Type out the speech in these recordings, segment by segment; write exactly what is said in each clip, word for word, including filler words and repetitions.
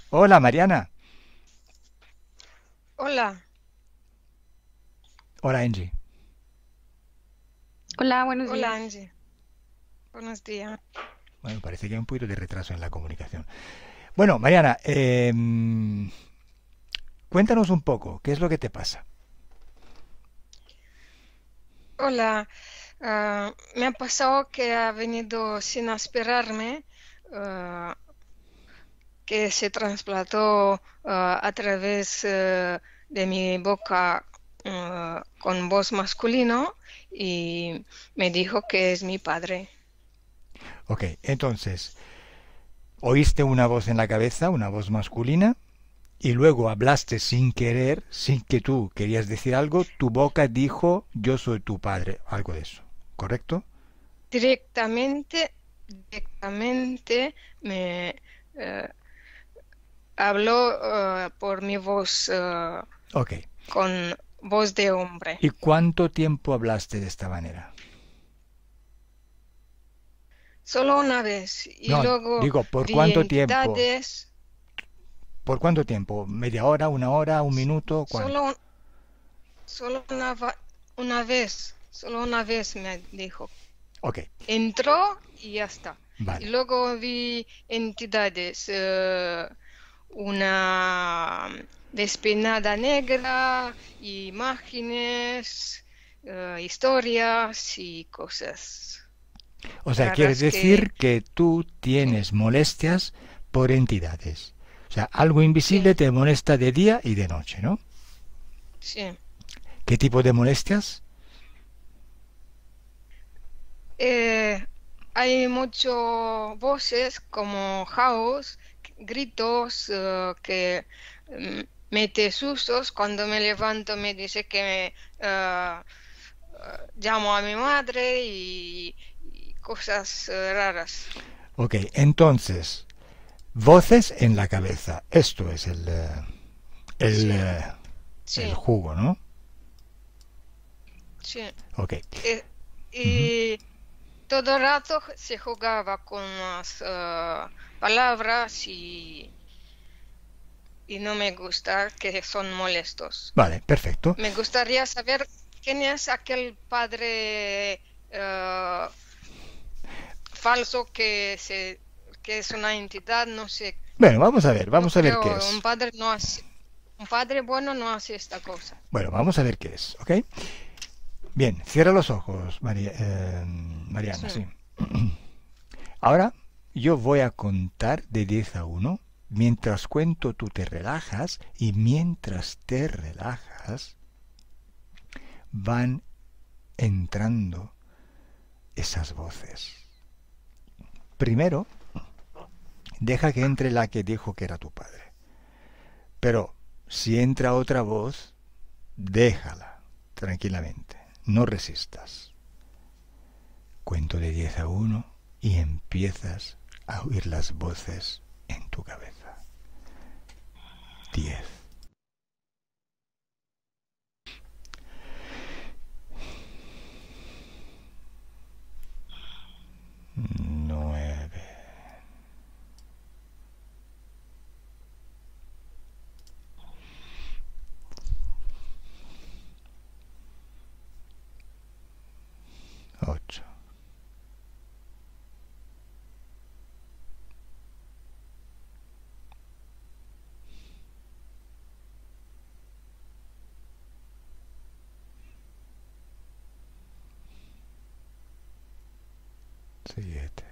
Hola, Mariana. Hola, Hola, Angie. Hola, buenos hola días. Angie, buenos días. Bueno, parece que hay un poquito de retraso en la comunicación. Bueno, Mariana, eh, cuéntanos un poco, ¿qué es lo que te pasa? Hola, ah, me ha pasado que ha venido sin aspirarme, ah, que se trasplantó ah, a través eh, de mi boca ah, con voz masculino y me dijo que es mi padre. Ok, entonces, oíste una voz en la cabeza, una voz masculina, y luego hablaste sin querer, sin que tú querías decir algo, tu boca dijo, yo soy tu padre, algo de eso, ¿correcto? Directamente, directamente me eh, habló ah, por mi voz ah, Ok, con voz de hombre. ¿y cuánto tiempo hablaste de esta manera? Solo una vez y No, luego digo, ¿por vi cuánto tiempo? entidades, ¿Por cuánto tiempo? ¿Media hora, una hora, un s- minuto? ¿Cuánto? solo, solo una, va- una vez, solo una vez me dijo. Ok, Entró y ya está. Y vale. luego vi entidades, eh, una despeinada negra, imágenes, eh, historias y cosas O sea, quiere raras decir que, que tú sí, tienes molestias por entidades. O sea, algo sí, invisible te molesta de día y de noche, ¿no? sí. ¿Qué tipo de Eh, hay muchas voces como house, gritos eh, que mm, mete sustos. Cuando me levanto me dice que me, eh, eh, llamo a mi madre y, y cosas eh, raras. Ok, entonces, voces en la cabeza. Esto es el, eh, el, Sí, eh, el sí, jugo, ¿no? sí. Ok. Eh, Ujú. y todo el rato se jugaba con las eh, palabras y, y no me gusta que son molestos. Vale, perfecto. Me gustaría saber quién es aquel padre eh, falso que, se, que es una entidad, no sé, Bueno, vamos a ver, no vamos a ver qué creo, un es. padre no hace, un padre bueno no hace esta cosa. Bueno, vamos a ver qué es, ¿ok? Bien, cierra los ojos, María, eh, Mariana, Sí, sí. Ahora yo voy a contar de diez a uno. Mientras cuento tú te relajas y mientras te relajas van entrando esas voces. Primero, deja que entre la que dijo que era tu padre. Pero si entra otra voz, déjala tranquilamente. No resistas. Cuento de diez a uno y empiezas a oír las voces en tu cabeza. Diez, nueve, ocho, siete,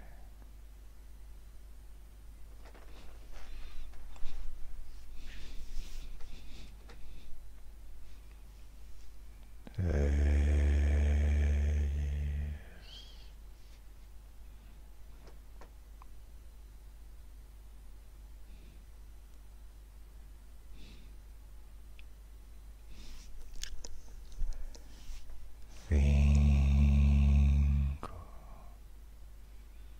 cinco,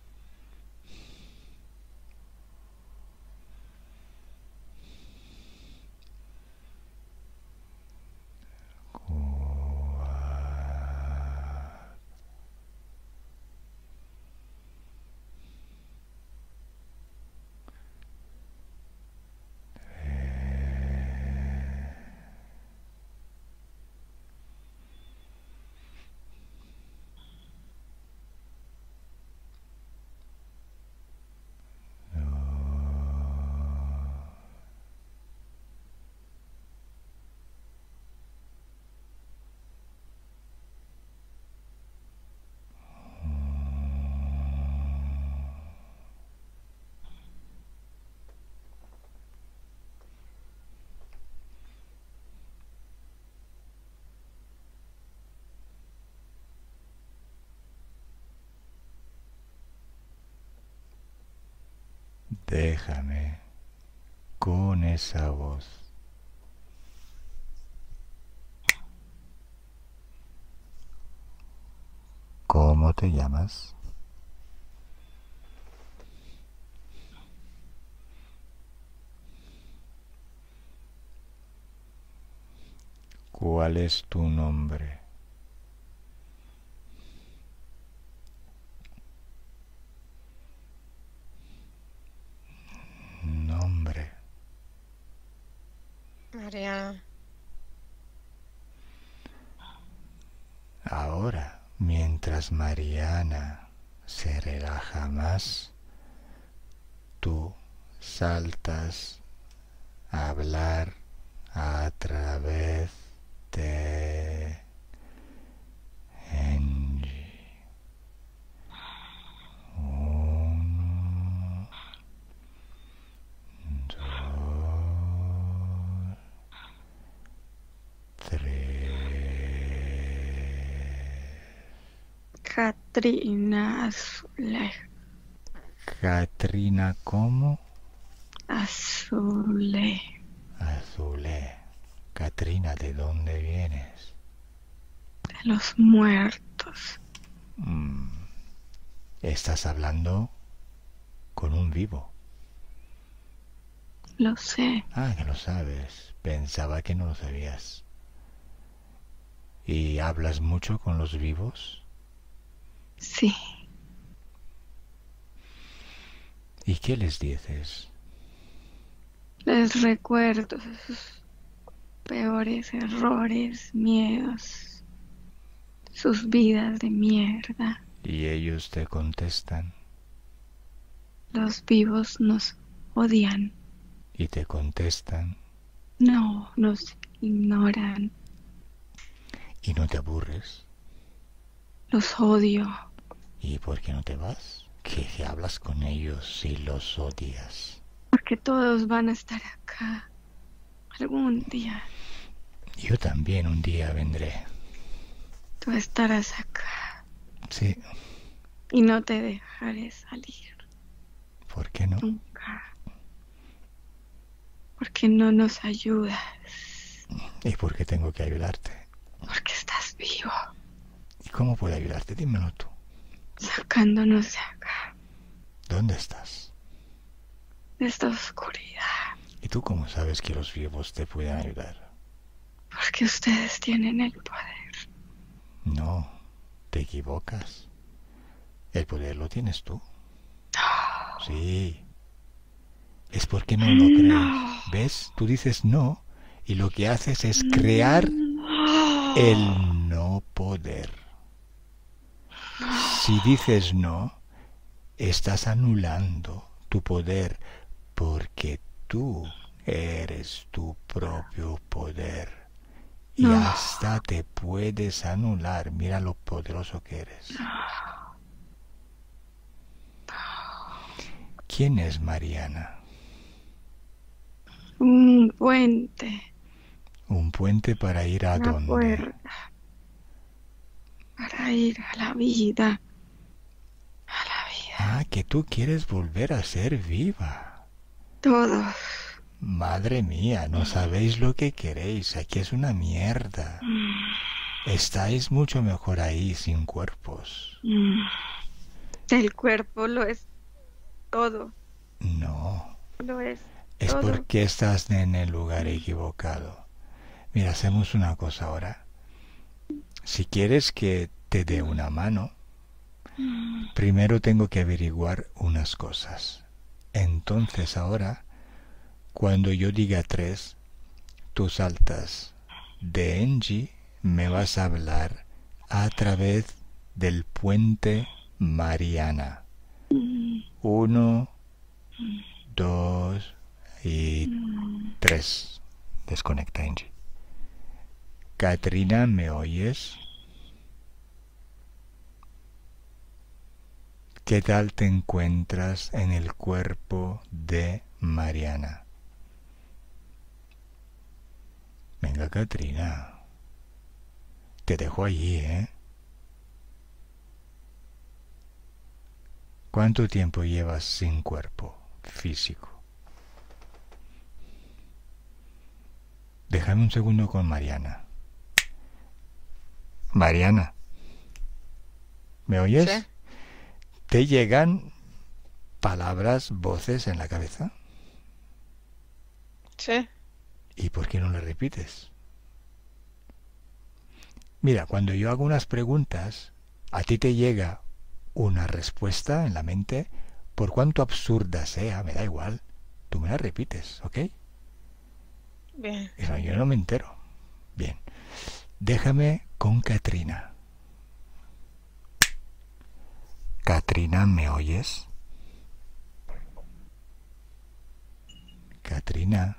Déjame con esa voz. ¿Cómo te llamas? ¿Cuál es tu nombre? Nombre. Mariana. Ahora, mientras Mariana se relaja más, tú saltas a hablar a través de Angie. Uno, dos, tres. Katrina Azule. Katrina, ¿cómo? Azule. Azulé. Katrina, ¿de dónde vienes? De los muertos. Mm. Estás hablando con un vivo. Lo sé. Ah, que lo sabes. Pensaba que no lo sabías. ¿Y hablas mucho con los vivos? Sí. ¿Y qué les dices? Les recuerdo sus peores errores, miedos, sus vidas de mierda. Y ellos te contestan. Los vivos nos odian. Y te contestan. No, nos ignoran. Y no te aburres. Los odio. ¿Y por qué no te vas? ¿Qué hablas con ellos si los odias? Porque todos van a estar acá. Algún día. Yo también un día vendré. Tú estarás acá. Sí. Y no te dejaré salir. ¿Por qué no? Nunca. Porque no nos ayudas. ¿Y por qué tengo que ayudarte? Porque estás vivo. ¿Y cómo puedo ayudarte? Dímelo tú. Sacándonos de acá. ¿Dónde estás? De esta oscuridad. ¿Y tú cómo sabes que los vivos te pueden ayudar? Porque ustedes tienen el poder. No, te equivocas. El poder lo tienes tú. No. Sí. Es porque no lo crees. No. ¿Ves? Tú dices no y lo que haces es crear No. el no poder. Si dices no, estás anulando tu poder porque tú eres tu propio poder. Y No. hasta te puedes anular. Mira lo poderoso que eres. ¿Quién es Mariana? Un puente. Un puente para ir a Una dónde. puerta. Para ir a la vida. A la vida. Ah, que tú quieres volver a ser viva. Todos. Madre mía, no sabéis lo que queréis. Aquí es una mierda. Estáis mucho mejor ahí sin cuerpos. El cuerpo lo es todo. No. Lo es Es todo. porque estás en el lugar equivocado. Mira, hacemos una cosa ahora. Si quieres que te dé una mano, primero tengo que averiguar unas cosas. Entonces ahora, cuando yo diga tres, tú saltas de Angie, me vas a hablar a través del puente Mariana. Uno, dos y tres. Desconecta, Angie. Katrina, ¿me oyes? ¿Qué tal te encuentras en el cuerpo de Mariana? Venga, Katrina. Te dejo allí, ¿eh? ¿Cuánto tiempo llevas sin cuerpo físico. Déjame un segundo con Mariana. Mariana, ¿me oyes? Sí. ¿Te llegan palabras, voces en la cabeza? Sí. ¿Y por qué no las repites? Mira, cuando yo hago unas preguntas, a ti te llega una respuesta en la mente, por cuanto absurda sea, me da igual, tú me la repites, ¿ok? Bien. Eso yo no me entero. Bien. Déjame con Katrina. Katrina, ¿me oyes? Katrina.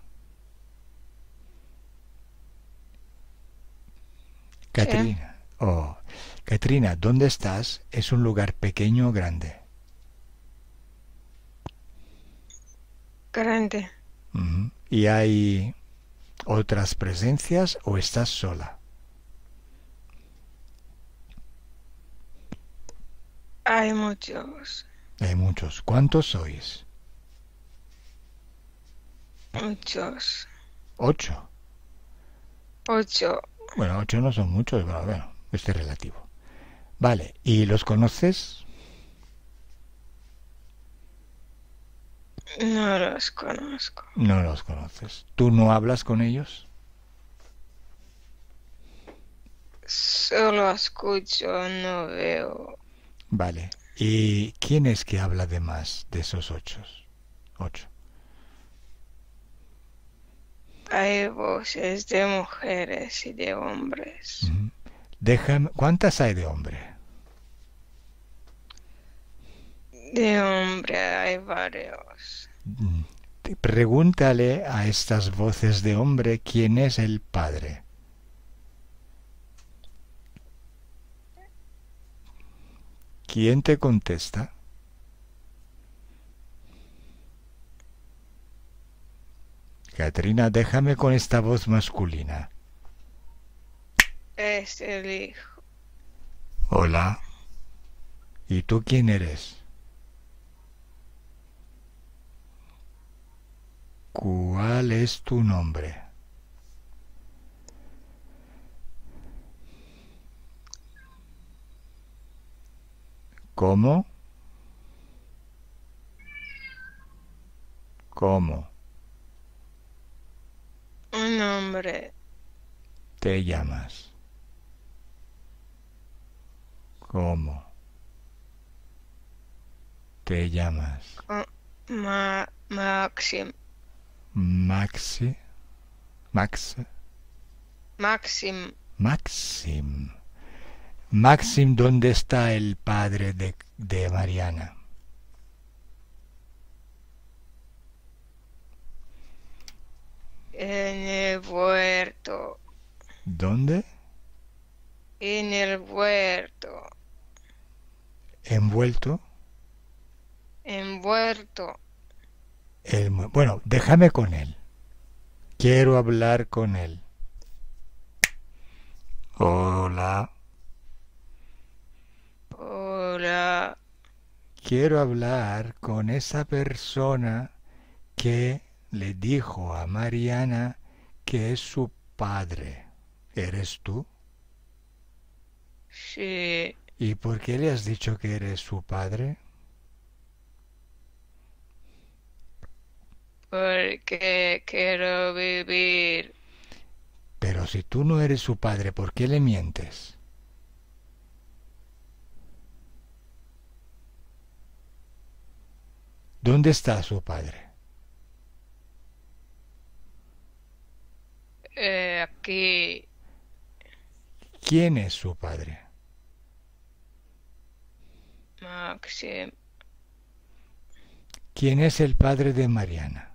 Katrina. Oh, Katrina, ¿dónde estás? ¿Es un lugar pequeño o grande? Grande. Ujú. ¿Y hay otras presencias o estás sola? Hay muchos. Hay muchos. ¿Cuántos sois? Muchos. Ocho. Ocho. Bueno, ocho no son muchos, pero bueno, este es relativo. Vale, ¿y los conoces? No los conozco. No los conoces. ¿Tú no hablas con ellos? Solo escucho, no veo. Vale. ¿Y quién es que habla de más de esos ocho? Ocho. Hay voces de mujeres y de hombres. Ujú. Déjame, ¿cuántas hay de hombre? De hombre hay varios. Mm, te- Pregúntale a estas voces de hombre quién es el padre. ¿Quién te contesta? Katrina, déjame con esta voz masculina. Es el hijo. Hola. ¿Y tú quién eres? ¿Cuál es tu nombre? ¿Cómo? ¿Cómo Un hombre. te llamas? ¿Cómo te llamas? con Ma Maxim. Maxi. Max. Maxim. Maxim. Maxim, ¿dónde está el padre de, de Mariana? En el huerto. ¿Dónde? En el huerto. Envuelto. Envuelto. El, mu- bueno, déjame con él. Quiero hablar con él. Hola. Hola. Quiero hablar con esa persona que le dijo a Mariana que es su padre. ¿Eres tú? Sí. ¿Y por qué le has dicho que eres su padre? Porque quiero vivir. Pero si tú no eres su padre, ¿por qué le mientes? ¿Dónde está su padre? Eh, aquí. ¿Quién es su padre? Maxim. ¿Quién es el padre de Mariana?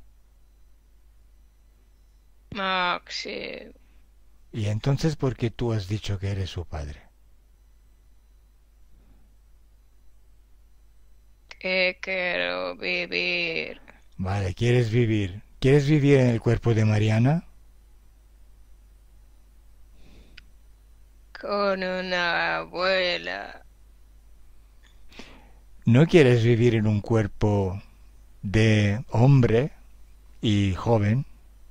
Maxim. ¿Y entonces por qué tú has dicho que eres su padre? Que quiero vivir. Vale, ¿quieres vivir? ¿Quieres vivir en el cuerpo de Mariana? Con una abuela. ¿No quieres vivir en un cuerpo de hombre y joven.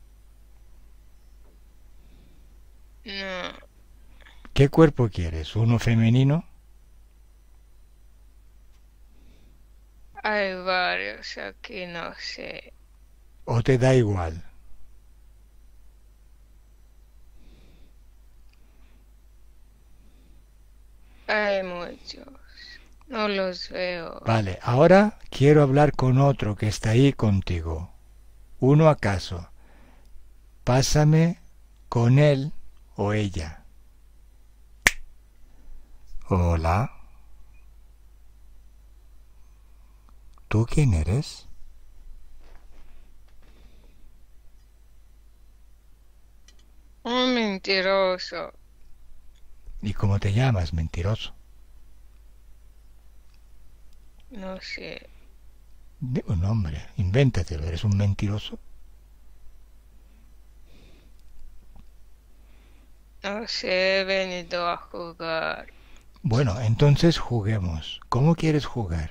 No, ¿Qué cuerpo quieres? ¿Uno femenino? hay varios aquí, no sé. ¿O te da igual? Hay muchos. No los veo. Vale, ahora quiero hablar con otro que está ahí contigo. ¿Uno acaso? Pásame con él o ella. Hola. ¿Tú quién eres? Un mentiroso. ¿Y cómo te llamas, mentiroso? No sé. Dime un nombre, invéntatelo, ¿eres un mentiroso? No sé, he venido a jugar. Bueno, entonces juguemos. ¿Cómo quieres jugar?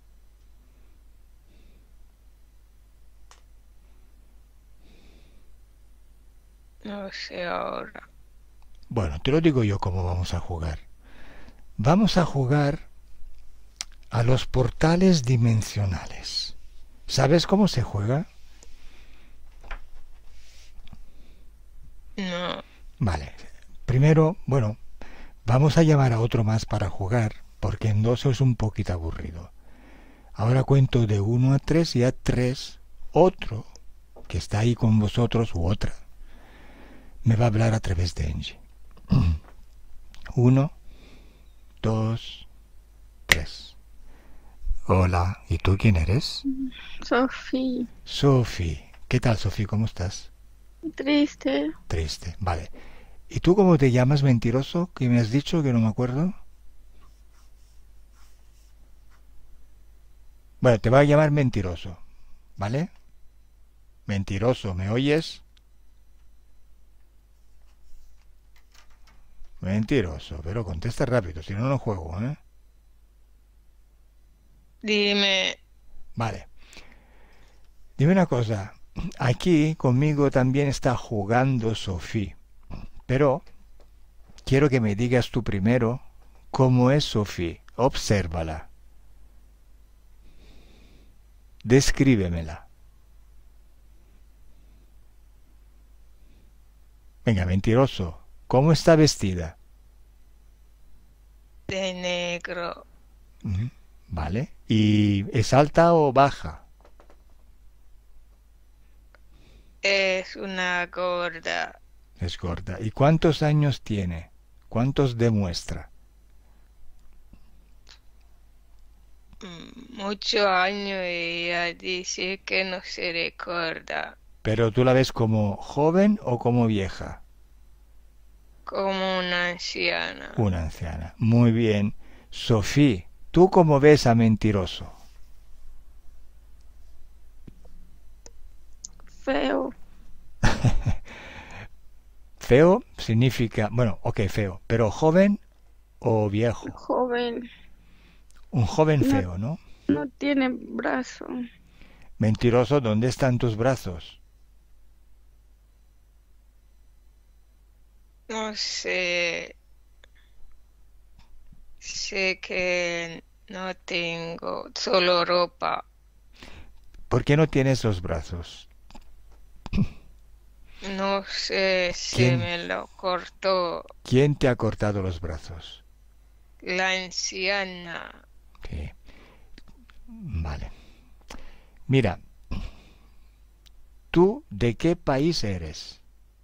No sé ahora. Bueno, te lo digo yo cómo vamos a jugar. Vamos a jugar a los portales dimensionales. ¿Sabes cómo se juega? No. Vale. Primero, bueno, vamos a llamar a otro más para jugar, porque en dos es un poquito aburrido. Ahora cuento de uno a tres y a tres otro que está ahí con vosotros u otra me va a hablar a través de Angie. Uno, dos, tres. Hola, ¿y tú quién eres? Sofía, Sophie. ¿Qué tal, Sophie? ¿Cómo estás? triste. Triste. Vale. ¿Y tú cómo te llamas, mentiroso? ¿Qué me has dicho que no me acuerdo? Bueno, te voy a llamar mentiroso. ¿Vale? Mentiroso, ¿me oyes? Mentiroso, pero contesta rápido, si no, no juego, ¿eh? Dime. Vale. Dime una cosa. Aquí conmigo también está jugando Sophie. Pero quiero que me digas tú primero cómo es Sophie. Obsérvala. Descríbemela. Venga, mentiroso. ¿Cómo está vestida? De negro. Mm, Vale. ¿Y es alta o baja? Es una gorda. Es gorda. ¿Y cuántos años tiene? ¿Cuántos demuestra? Mm, Mucho año y ella dice que no se recuerda. ¿Pero tú la ves como joven o como vieja? Como una anciana. Una anciana. Muy bien. Sophie, ¿tú cómo ves a mentiroso? Feo. Feo significa, bueno, ok, feo, pero joven o viejo. Joven. Un joven No, feo, ¿no? no tiene brazo. Mentiroso, ¿dónde están tus brazos? No sé. Sé que no tengo solo ropa. ¿Por qué no tienes los brazos? No sé, se ¿Quién, me lo cortó quién te ha cortado los brazos? la anciana Sí, vale. Mira, ¿tú de qué país eres?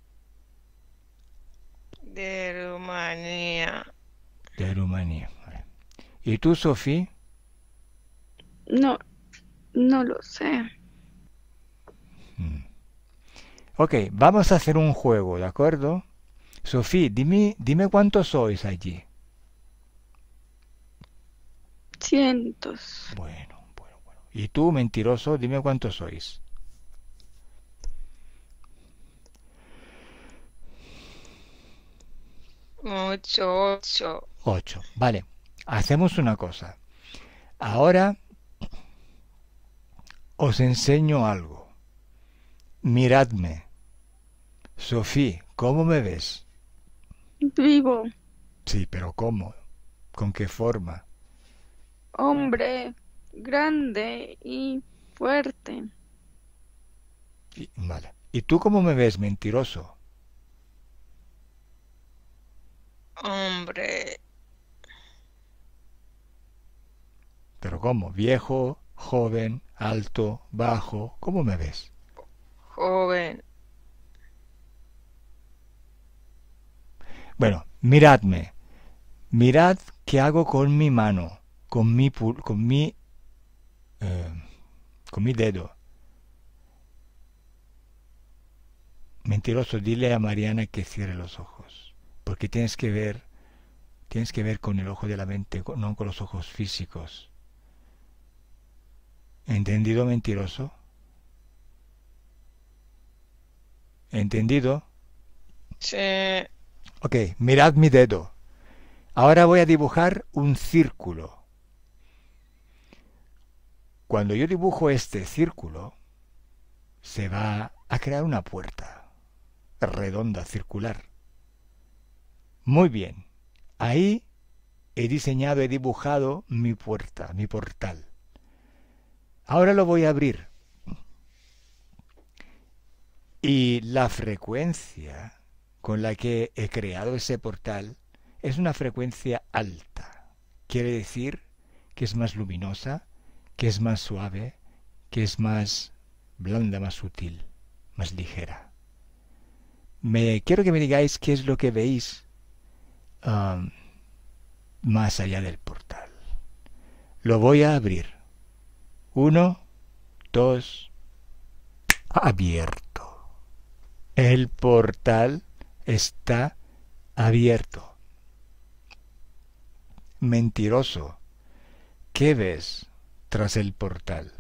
de Rumanía. De Rumanía. Vale. ¿Y tú, Sofía? No, no lo sé. Mm. Ok, vamos a hacer un juego, ¿de acuerdo? Sofía, dime, dime cuántos sois allí. Cientos. Bueno, bueno, bueno. Y tú, mentiroso, dime cuántos sois. Mucho, ocho. Ocho. Vale, hacemos una cosa. Ahora os enseño algo. Miradme. Sofía, ¿cómo me ves? Vivo, Sí, pero ¿cómo? ¿Con qué forma? hombre, grande y fuerte. Y- vale. ¿Y tú cómo me ves, mentiroso? Hombre, ¿Pero cómo? ¿Viejo, joven, alto, bajo? ¿Cómo me ves? joven. Bueno, miradme. Mirad qué hago con mi mano, con mi, pul- con mi, eh, con mi dedo. Mentiroso, dile a Mariana que cierre los ojos, porque tienes que ver, tienes que ver con el ojo de la mente, con- no con los ojos físicos. ¿Entendido, mentiroso? ¿Entendido? Sí, Ok, mirad mi dedo. Ahora voy a dibujar un círculo. Cuando yo dibujo este círculo, se va a crear una puerta redonda, circular. Muy bien. Ahí he diseñado, he dibujado mi puerta, mi portal. Ahora lo voy a abrir. Y la frecuencia con la que he creado ese portal es una frecuencia alta. Quiere decir que es más luminosa, que es más suave, que es más blanda, más sutil, más ligera. Me quiero que me digáis qué es lo que veis um, más allá del portal. Lo voy a abrir. Uno, dos, abierto. El portal está abierto. Mentiroso. ¿Qué ves tras el portal?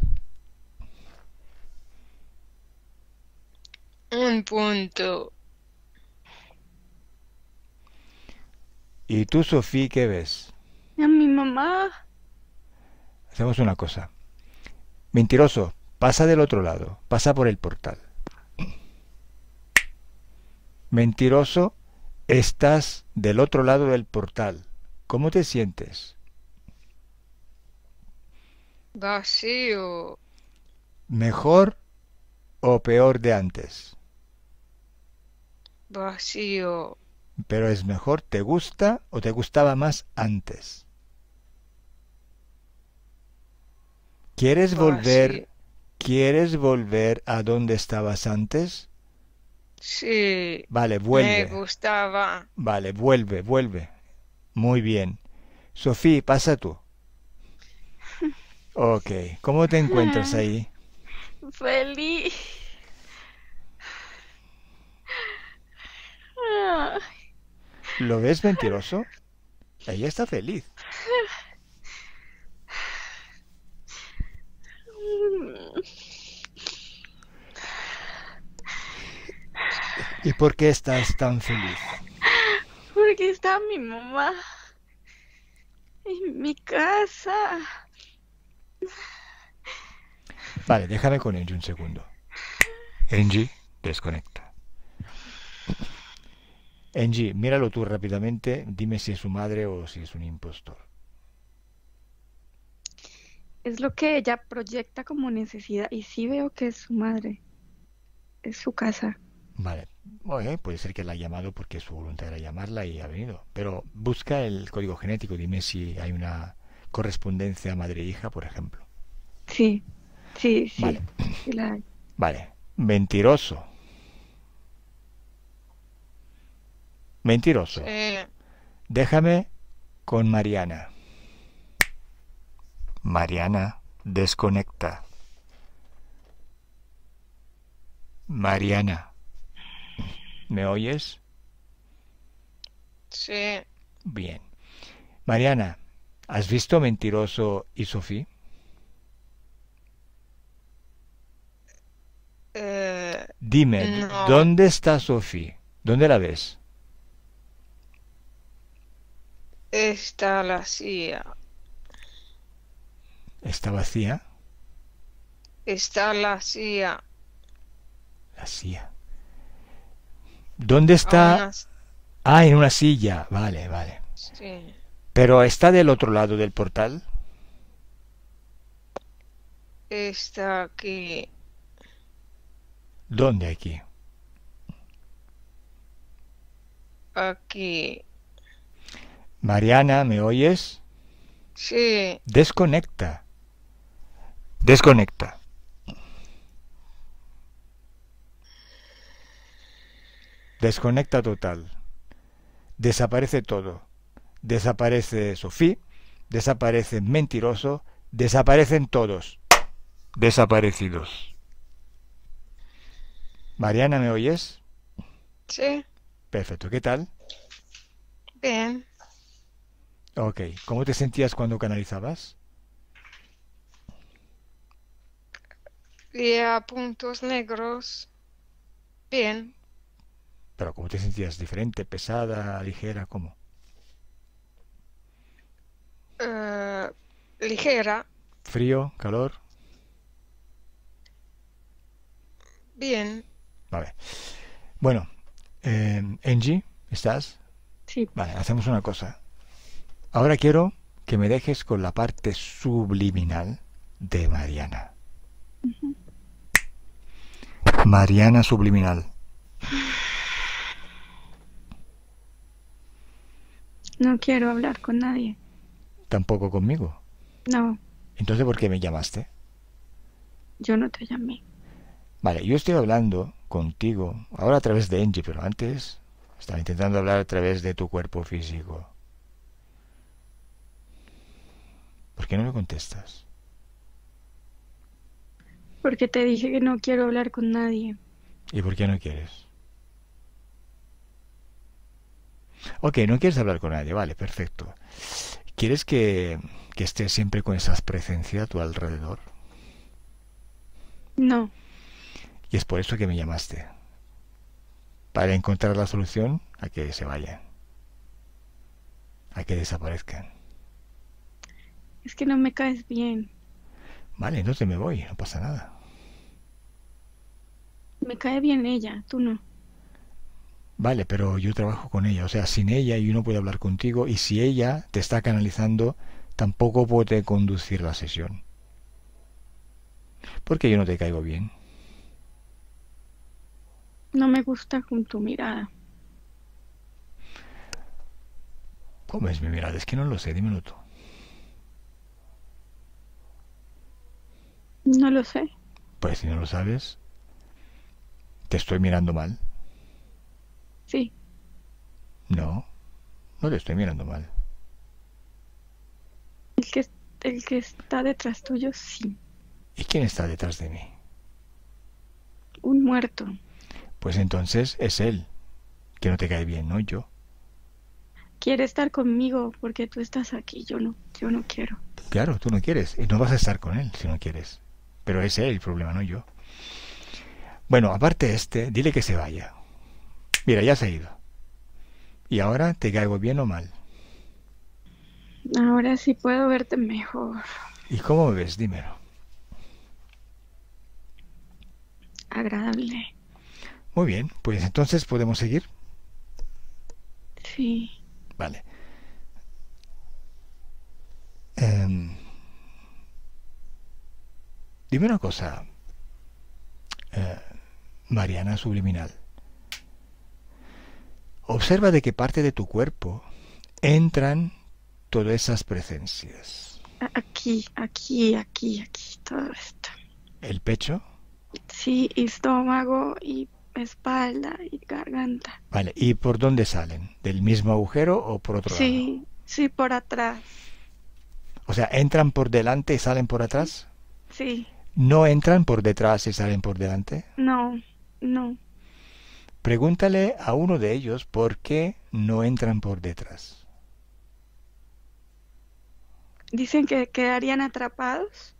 un punto. ¿Y tú, Sofía, qué ves? A mi mamá, Hacemos una cosa. Mentiroso, pasa del otro lado, pasa por el portal. Mentiroso, estás del otro lado del portal. ¿Cómo te sientes? Vacío. ¿Mejor o peor de antes? Vacío. Pero es mejor, ¿te gusta o te gustaba más antes? ¿Quieres volver, Vacío. quieres volver a donde estabas antes? Sí, Vale, me vuelve. gustaba. Vale, vuelve, vuelve. Muy bien. Sofía, pasa tú. Ok, ¿cómo te encuentras ahí? feliz. Ah, ¿Lo ves mentiroso? Ella está feliz. mm, ¿Y por qué estás tan feliz? Porque está mi mamá en mi casa. Vale, déjame con Angie un segundo. Angie, desconecta. Angie, míralo tú rápidamente. Dime si es su madre o si es un impostor. Es lo que ella proyecta como necesidad y sí veo que es su madre, es su casa. Vale. Oye, puede ser que la ha llamado porque su voluntad era llamarla y ha venido. Pero busca el código genético. Dime si hay una correspondencia madre-hija, por ejemplo. Sí, sí, Vale, sí, sí la hay. vale. Mentiroso. Sí, Mentiroso. Déjame con Mariana. Mariana, desconecta. Mariana, ¿me oyes? sí. Bien. Mariana, ¿has visto Mentiroso y Sofía? Eh, Dime, d- no, ¿dónde está Sofía? ¿Dónde la ves? está la silla. ¿Está vacía? está la silla. La silla. ¿Dónde A está? unas, Ah, en una silla. Vale, vale. sí, Pero está del otro lado del portal. está aquí, ¿Dónde aquí? aquí. Mariana, ¿me oyes? Sí, Desconecta. Desconecta. Desconecta total. Desaparece todo. Desaparece Sofía. Desaparece mentiroso. Desaparecen todos. Desaparecidos. Mariana, ¿me oyes? sí, Perfecto. ¿Qué tal? bien. Ok. ¿Cómo te sentías cuando canalizabas? Y a puntos negros, bien. Pero ¿cómo te sentías? ¿Diferente, pesada, ligera? ¿Cómo? Eh, ligera, ¿Frío? ¿Calor? bien. Vale. Bueno, eh, Angie, ¿estás? Sí. Vale, hacemos una cosa. Ahora quiero que me dejes con la parte subliminal de Mariana. Ujú. Mariana subliminal. No quiero hablar con nadie. Tampoco conmigo. No, Entonces, ¿por qué me llamaste? yo no te llamé. Vale, yo estoy hablando contigo, ahora a través de Angie, pero antes estaba intentando hablar a través de tu cuerpo físico. ¿Por qué no me contestas? Porque te dije que no quiero hablar con nadie. ¿Y por qué no quieres? Ok, no quieres hablar con nadie, vale, perfecto. ¿Quieres que, que estés siempre con esa presencia a tu alrededor? No, Y es por eso que me llamaste. Para encontrar la solución a que se vayan. A que desaparezcan. es que no me caes bien. Vale, entonces me voy, no pasa nada. Me cae bien ella, tú no. Vale, pero yo trabajo con ella, o sea, sin ella yo no puedo hablar contigo y si ella te está canalizando, tampoco puede conducir la sesión. Porque yo no te caigo bien. No me gusta con tu mirada. ¿Cómo es mi mirada? Es que no lo sé, dímelo tú. No lo sé. Pues si no lo sabes, te estoy mirando mal. Sí, No, no te estoy mirando mal. el que, el que está detrás tuyo, sí. ¿Y quién está detrás de mí? Un muerto. Pues entonces es él, que no te cae bien, no yo. Quiere estar conmigo porque tú estás aquí. Yo no, yo no quiero. Claro, tú no quieres y no vas a estar con él si no quieres. Pero es él el problema, no yo. Bueno, aparte de este, dile que se vaya. Mira, ya se ha ido. ¿Y ahora te caigo bien o mal? Ahora sí puedo verte mejor. ¿Y cómo me ves? Dímelo. Agradable. Muy bien, pues entonces podemos seguir. Sí. Vale. Em, dime una cosa, eh, Mariana subliminal. Observa de qué parte de tu cuerpo entran todas esas presencias. A- Aquí, aquí, aquí, aquí, todo esto. El pecho. Sí, estómago y espalda y garganta. Vale, ¿y por dónde salen? ¿Del mismo agujero o por otro lado? Sí, sí, por atrás. O sea, ¿entran por delante y salen por atrás? Sí, ¿No entran por detrás y salen por delante? no, no. Pregúntale a uno de ellos por qué no entran por detrás. Dicen que quedarían atrapados.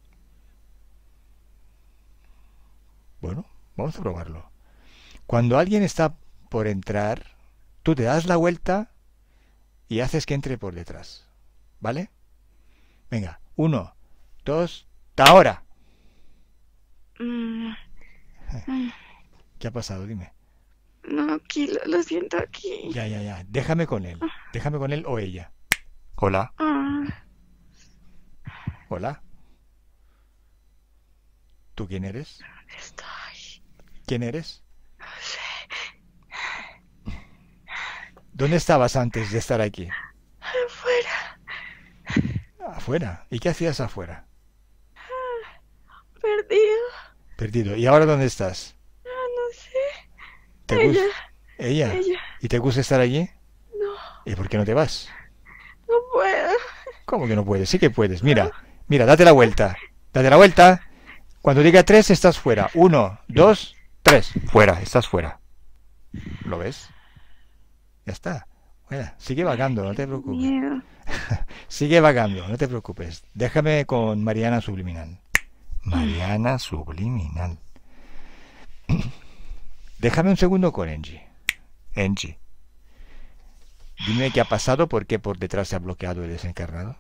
Bueno, vamos a probarlo. Cuando alguien está por entrar, tú te das la vuelta y haces que entre por detrás. ¿Vale? Venga, uno, dos, ahora. Mm, mm, ¿Qué ha pasado? Dime. no, aquí lo, lo siento aquí. Ya, ya, ya. Déjame con él. Déjame con él o ella. Hola. Ah, Hola. ¿Tú quién eres? estoy. ¿Quién eres? No sé. ¿Dónde estabas antes de estar aquí? Afuera. Afuera. ¿Y qué hacías afuera? Perdido. Perdido. ¿Y ahora dónde estás? Ah, no sé. ¿Te Ella. gusta? ¿Ella? Ella. ¿Y te gusta estar allí? No. ¿Y por qué no te vas? No puedo. ¿Cómo que no puedes? Sí que puedes. Mira, mira, date la vuelta. Date la vuelta. Cuando diga tres, estás fuera. Uno, dos, tres. Fuera, estás fuera. ¿Lo ves? Ya está. Bueno, sigue vagando, no te preocupes. Miedo. Sigue vagando, no te preocupes. Déjame con Mariana Subliminal. Mariana Subliminal. Déjame un segundo con Angie. Angie. Dime qué ha pasado, por qué por detrás se ha bloqueado el desencarnado.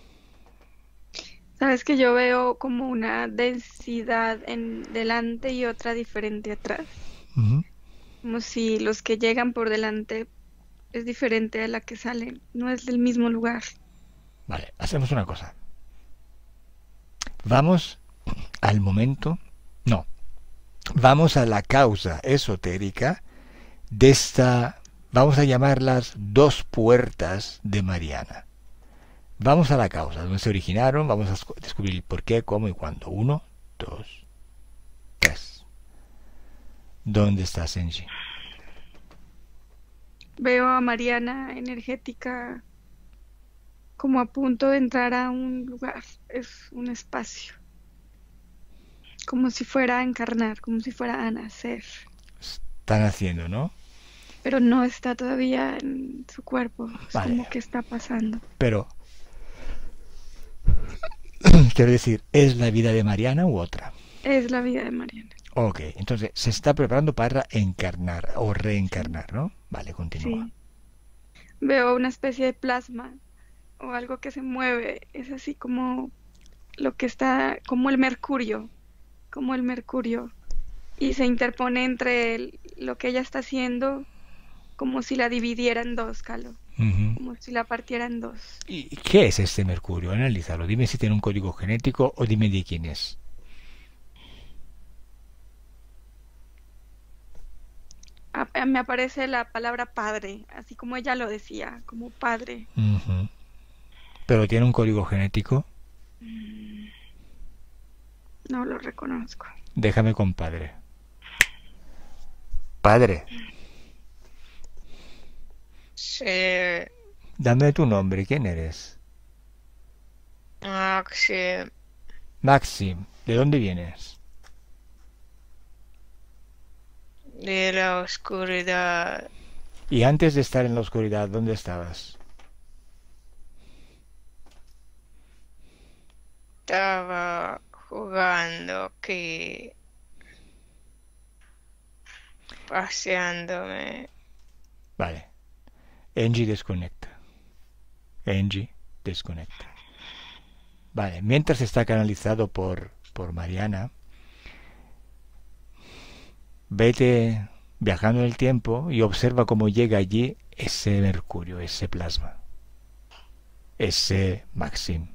Sabes que yo veo como una densidad en delante y otra diferente atrás. Ujú. Como si los que llegan por delante es diferente a la que salen. No es del mismo lugar. Vale, hacemos una cosa. Vamos al momento. No. Vamos a la causa esotérica de esta, vamos a llamarlas dos puertas de Mariana. Vamos a la causa, donde se originaron, vamos a descubrir por qué, cómo y cuándo. Uno, dos, tres. ¿Dónde está Senji? Veo a Mariana energética como a punto de entrar a un lugar. Es un espacio. Como si fuera a encarnar, como si fuera a nacer. Están haciendo, ¿no? Pero no está todavía en su cuerpo. Es Vale. como que está pasando. Pero, quiero decir, ¿es la vida de Mariana u otra? Es la vida de Mariana. Ok, entonces se está preparando para encarnar o reencarnar, ¿no? Vale, continúa. Sí. Veo una especie de plasma o algo que se mueve. Es así como lo que está, como el mercurio, como el mercurio. Y se interpone entre el- lo que ella está haciendo, como si la dividiera en dos, Calo. Ujú. Como si la partiera en dos. ¿Y qué es este mercurio? Analízalo. Dime si tiene un código genético o dime de quién es. A- a- me aparece la palabra padre, así como ella lo decía, como padre. Ujú. ¿Pero tiene un código genético? No lo reconozco. Déjame con padre. Padre, Sí, dame tu nombre. ¿Quién eres? Maxi, Maxim. ¿De dónde vienes? de la oscuridad. Y antes de estar en la oscuridad, ¿dónde estabas? Estaba jugando aquí, paseándome. Vale. Angie desconecta. Angie desconecta. Vale, mientras está canalizado por, por Mariana, vete viajando en el tiempo y observa cómo llega allí ese mercurio, ese plasma, ese Maxim.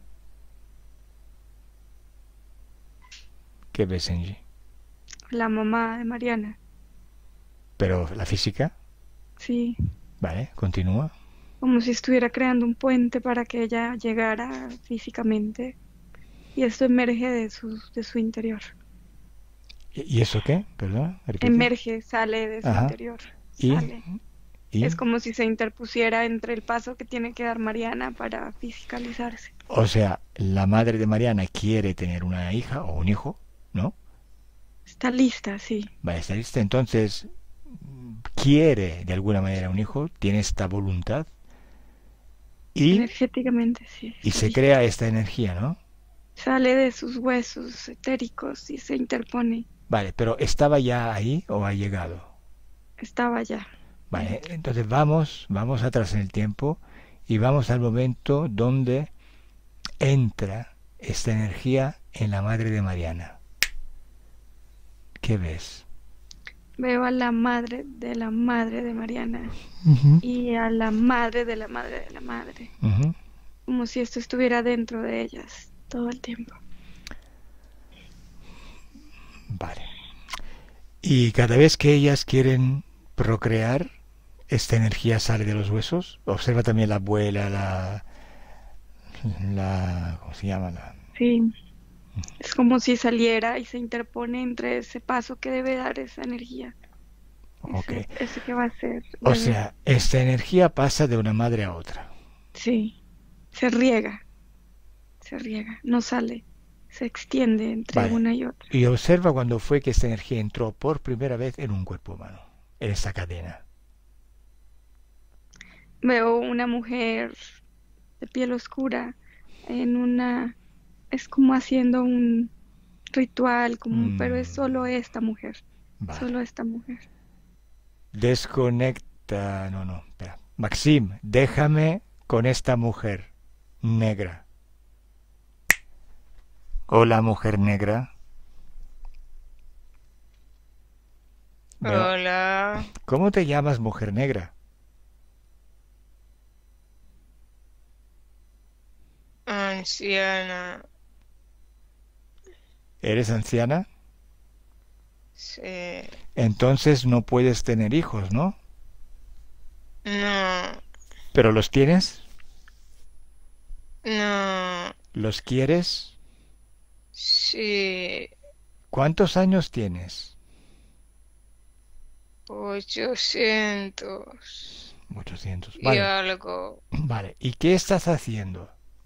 ¿Qué ves, Angie? La mamá de Mariana. Pero la física, Sí, vale, continúa. como si estuviera creando un puente para que ella llegara físicamente. Y esto emerge de su, de su interior. ¿Y y eso qué? Perdón, repite. Emerge, sale de su Ajá. interior. ¿Y? Sale. ¿Y? Es como si se interpusiera entre el paso que tiene que dar Mariana para fiscalizarse. O sea, la madre de Mariana quiere tener una hija o un hijo, ¿no? Está lista, sí. Vale, está lista. Entonces, quiere de alguna manera un hijo, tiene esta voluntad y, Energéticamente, sí. y está se lista. crea esta energía, ¿no? Sale de sus huesos etéricos y se interpone. Vale, pero ¿estaba ya ahí o ha llegado? Estaba ya. Vale, entonces vamos, vamos atrás en el tiempo y vamos al momento donde entra esta energía en la madre de Mariana. ¿Qué ves? Veo a la madre de la madre de Mariana Ujú, y a la madre de la madre de la madre, ujú. como si esto estuviera dentro de ellas todo el tiempo. Vale. Y cada vez que ellas quieren procrear, esta energía sale de los huesos. Observa también la abuela, la, la, ¿cómo se llama? La, Sí, es como si saliera y se interpone entre ese paso que debe dar esa energía, ok. ese, ese que va a ser O bebé. sea, esta energía pasa de una madre a otra. Sí, se riega, se riega, no sale, se extiende entre Vale. una y otra. Y observa cuando fue que esta energía entró por primera vez en un cuerpo humano, en esta cadena. Veo una mujer de piel oscura en una, es como haciendo un ritual, como, pero es solo Mm, esta mujer, vale. solo esta mujer. Desconecta. No, no, espera. Maxim, déjame con esta mujer negra. Hola, mujer negra. Veo. Hola, ¿Cómo te llamas, mujer negra? anciana. ¿Eres anciana? Sí. Entonces no puedes tener hijos, ¿no? No, ¿Pero los tienes? no, ¿Los quieres? sí. ¿Cuántos años tienes? Ochocientos ochocientos. y Vale, algo. vale. ¿Y qué estás haciendo?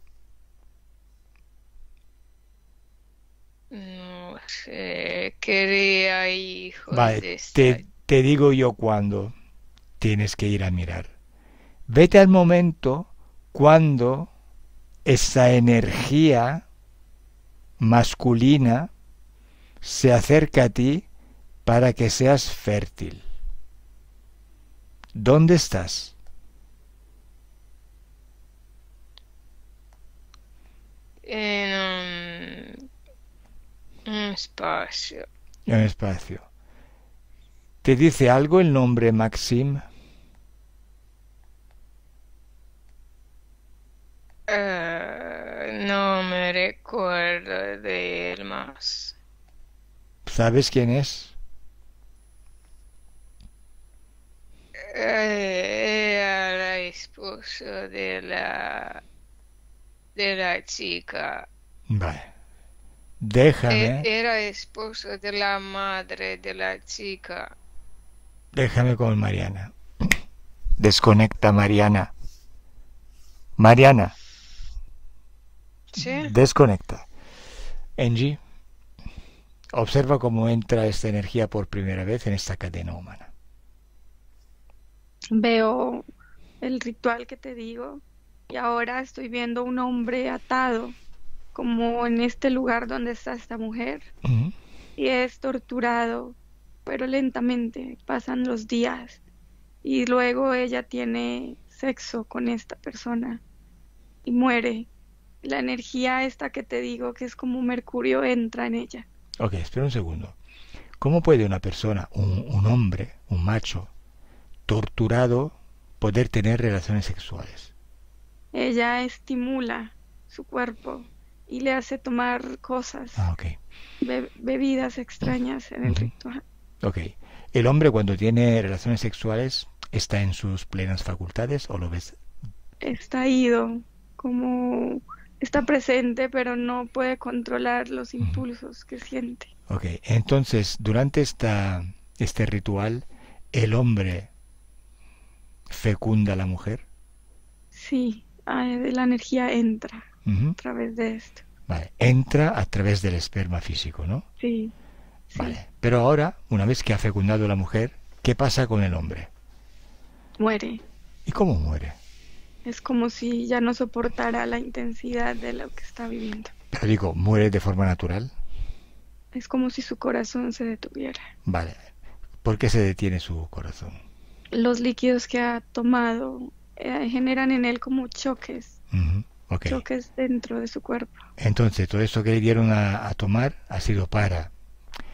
No sé, quería hijos Vale, de esta. te, te digo yo cuándo tienes que ir a mirar. Vete al momento cuando esa energía masculina se acerca a ti para que seas fértil. ¿Dónde estás? En un, un espacio. En el espacio. ¿Te dice algo el nombre Maxim? Eh, no me recuerdo de él más. ¿Sabes quién es? Eh, era la esposa de la de la chica. Vale. E- Déjame, Era esposa de la madre de la chica. déjame con Mariana. Desconecta, Mariana. Mariana, ¿Sí? desconecta. Angie, observa cómo entra esta energía por primera vez en esta cadena humana. Veo el ritual que te digo y ahora estoy viendo un hombre atado, como en este lugar donde está esta mujer, Ujú. y es torturado, pero lentamente pasan los días y luego ella tiene sexo con esta persona y muere. La energía esta que te digo, que es como Mercurio, entra en ella. Ok, espera un segundo. ¿Cómo puede una persona, un, un hombre, un macho, torturado, poder tener relaciones sexuales? Ella estimula su cuerpo y le hace tomar cosas, Ah, ok. be- bebidas extrañas en el Ujú. ritual. Ok. ¿El hombre cuando tiene relaciones sexuales está en sus plenas facultades o lo ves? Está ido, como está presente, pero no puede controlar los Ujú. impulsos que siente. Ok. Entonces, durante esta, este ritual, el hombre fecunda a la mujer. Sí, ah, la energía entra Ujú. a través de esto. Vale. Entra a través del esperma físico, ¿no? Sí, sí, Vale. Pero ahora, una vez que ha fecundado la mujer, ¿qué pasa con el hombre? muere. ¿Y cómo muere? Es como si ya no soportara la intensidad de lo que está viviendo. Pero digo, ¿muere de forma natural? Es como si su corazón se detuviera. Vale. ¿Por qué se detiene su corazón? Los líquidos que ha tomado eh, generan en él como choques, Ujú. Ok. choques dentro de su cuerpo. Entonces, todo eso que le dieron a, a tomar ha sido para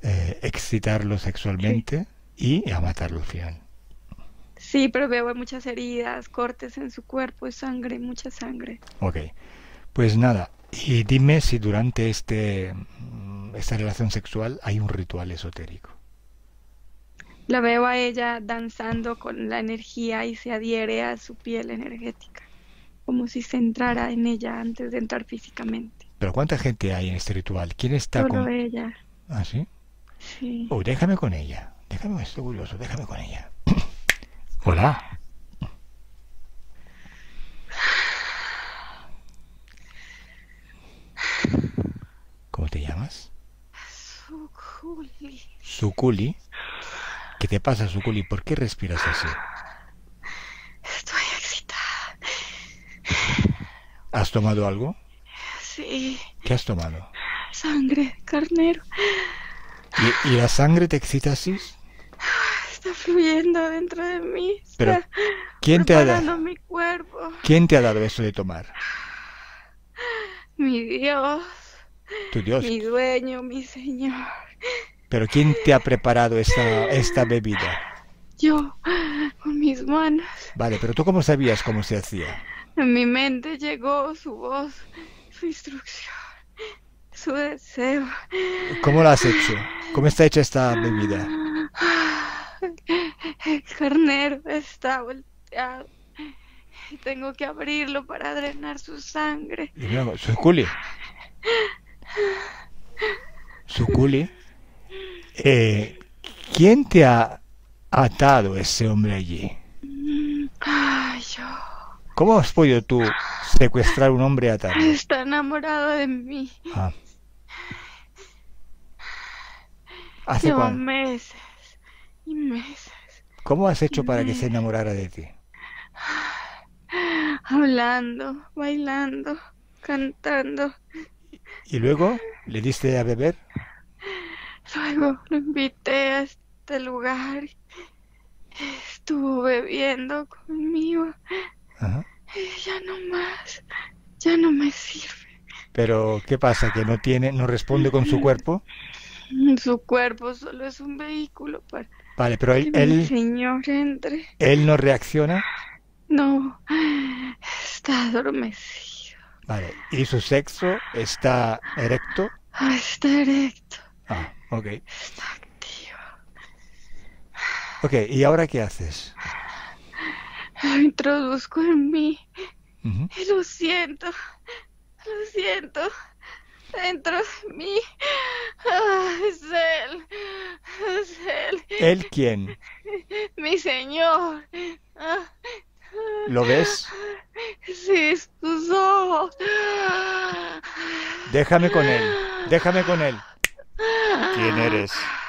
eh, excitarlo sexualmente y a matarlo al final. Sí, pero veo muchas heridas, cortes en su cuerpo, sangre, mucha sangre. Ok, pues nada, y dime si durante este mm, esta relación sexual hay un ritual esotérico. La veo a ella danzando con la energía y se adhiere a su piel energética, como si se entrara en ella antes de entrar físicamente. Pero ¿cuánta gente hay en este ritual? ¿Quién está Solo con...? ella, ¿Ah, sí? sí. Oh, déjame con ella. Déjame, estoy curioso, déjame con ella. Hola. ¿Cómo te llamas? Sukuli. Sukuli. ¿Qué te pasa, Sukuli? ¿Por qué respiras así? Estoy excitada. ¿Has tomado algo? Sí, ¿Qué has tomado? sangre, carnero. ¿Y, y la sangre te excita así? Está fluyendo dentro de mí. Está Pero, ¿quién te ha preparando dado? mi cuerpo. ¿Quién te ha dado eso de tomar? Mi Dios, Tu Dios. mi dueño, mi Señor. Pero ¿quién te ha preparado esta, esta bebida? Yo, con mis manos. Vale, pero ¿tú cómo sabías cómo se hacía? En mi mente llegó su voz, su instrucción, su deseo. ¿Cómo lo has hecho? ¿Cómo está hecha esta bebida? El carnero está volteado. Tengo que abrirlo para drenar su sangre. Y mira, Sukuli. Sukuli. Eh, ¿quién te ha atado ese hombre allí? Ay, yo. ¿Cómo has podido tú secuestrar a un hombre y atarlo? Está enamorado de mí. Ah. ¿Hace Llevo cuánto? meses y meses ¿Cómo has hecho para que se enamorara de ti? hablando, bailando, cantando. ¿Y luego le diste a beber? Luego lo invité a este lugar. Estuvo bebiendo conmigo. Ajá. Y ya no más. Ya no me sirve. Pero ¿qué pasa? ¿Que no tiene, no responde con su cuerpo? Su cuerpo solo es un vehículo para Vale, pero él, que mi él, Señor entre. él no reacciona. No, está adormecido. Vale, ¿y su sexo está erecto? Ah, está erecto. Ah, ok. Está activo. Ok, ¿y ahora qué haces? Lo introduzco en mí. Ujú. Y lo siento. Lo siento. Dentro de mí. Ah, es él. Es él. ¿Él quién? Mi Señor. Ah, ¿Lo ves? sí, sus ojos. Déjame con él. Déjame con él. ¿Quién eres?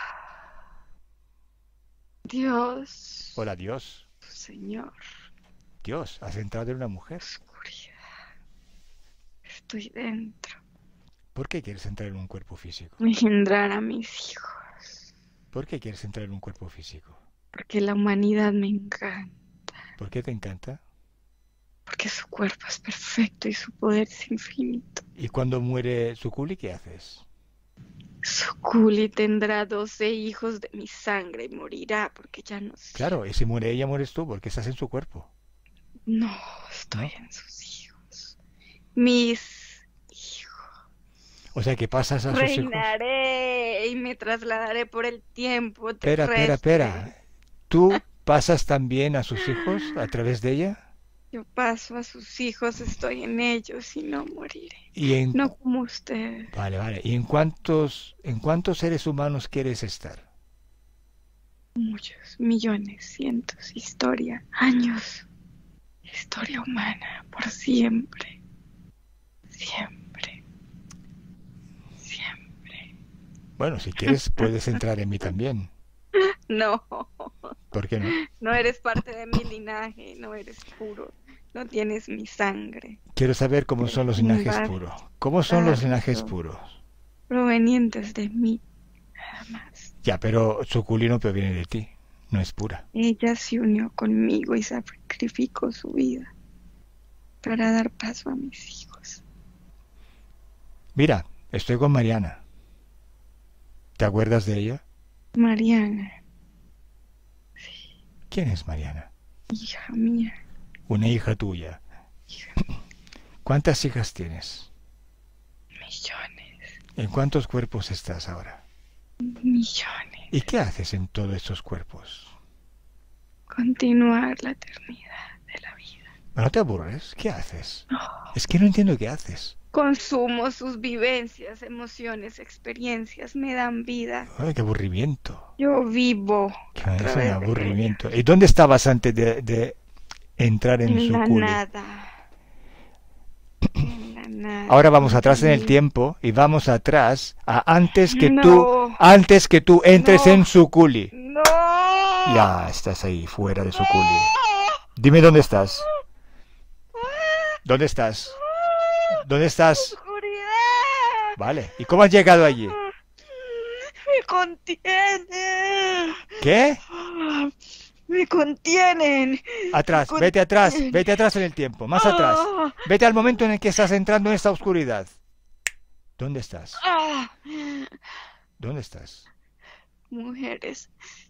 Dios. Hola, Dios. Señor. Dios, has entrado en una mujer. Oscuridad. Estoy dentro. ¿Por qué quieres entrar en un cuerpo físico? Engendrar a mis hijos. ¿Por qué quieres entrar en un cuerpo físico? Porque la humanidad me encanta. ¿Por qué te encanta? Porque su cuerpo es perfecto y su poder es infinito. ¿Y cuando muere Sukuli, qué haces? Sukuli tendrá doce hijos de mi sangre y morirá porque ya no sé. Claro, y si muere ella, mueres tú, porque estás en su cuerpo. No, estoy ¿No? en sus hijos. Mis hijos. O sea, que pasas a sus hijos. Reinaré y me trasladaré por el tiempo Espera, terrestre. espera, espera. ¿Tú pasas también a sus hijos a través de ella? Yo paso a sus hijos, estoy en ellos y no moriré. Y en... No como usted. Vale, vale. ¿Y en cuántos, en cuántos seres humanos quieres estar? Muchos, millones, cientos, historia, años. Historia humana, por siempre. Siempre. Siempre. Bueno, si quieres puedes entrar en mí también. No, ¿Por qué no? no eres parte de mi linaje, no eres puro, no tienes mi sangre. Quiero saber cómo son los Sin linajes embargo, puros. ¿Cómo son los linajes tanto. puros? Provenientes de mí, nada más. Ya, pero Sukuli no proviene de ti. No es pura. Ella se unió conmigo y sacrificó su vida para dar paso a mis hijos. Mira, estoy con Mariana. ¿Te acuerdas de ella? Mariana, ¿Quién es Mariana? hija mía. Una hija tuya. ¿Cuántas hijas tienes? Millones, ¿En cuántos cuerpos estás ahora? millones. ¿Y qué haces en todos estos cuerpos? Continuar la eternidad de la vida. ¿No te aburres? ¿Qué haces? Es que no entiendo qué haces. Consumo sus vivencias, emociones, experiencias, me dan vida. Ay, qué aburrimiento. Yo vivo Qué- a Es un través de aburrimiento. ¿Y dónde estabas antes de, de entrar en en su la culo? nada. En la nada. Ahora vamos atrás en el tiempo y vamos atrás a antes que No. tú, antes que tú entres No. en su culi. ¡No! Ya estás ahí, fuera de su culi. Dime dónde estás. ¿Dónde estás? ¿Dónde estás? ¡Oscuridad! Vale. ¿Y cómo has llegado allí? Me contienen. ¿Qué? Me contienen. Atrás, Con- vete atrás, vete atrás en el tiempo, más atrás. Ah, Vete al momento en el que estás entrando en esta oscuridad. ¿Dónde estás? ah. ¿Dónde estás? Mujeres,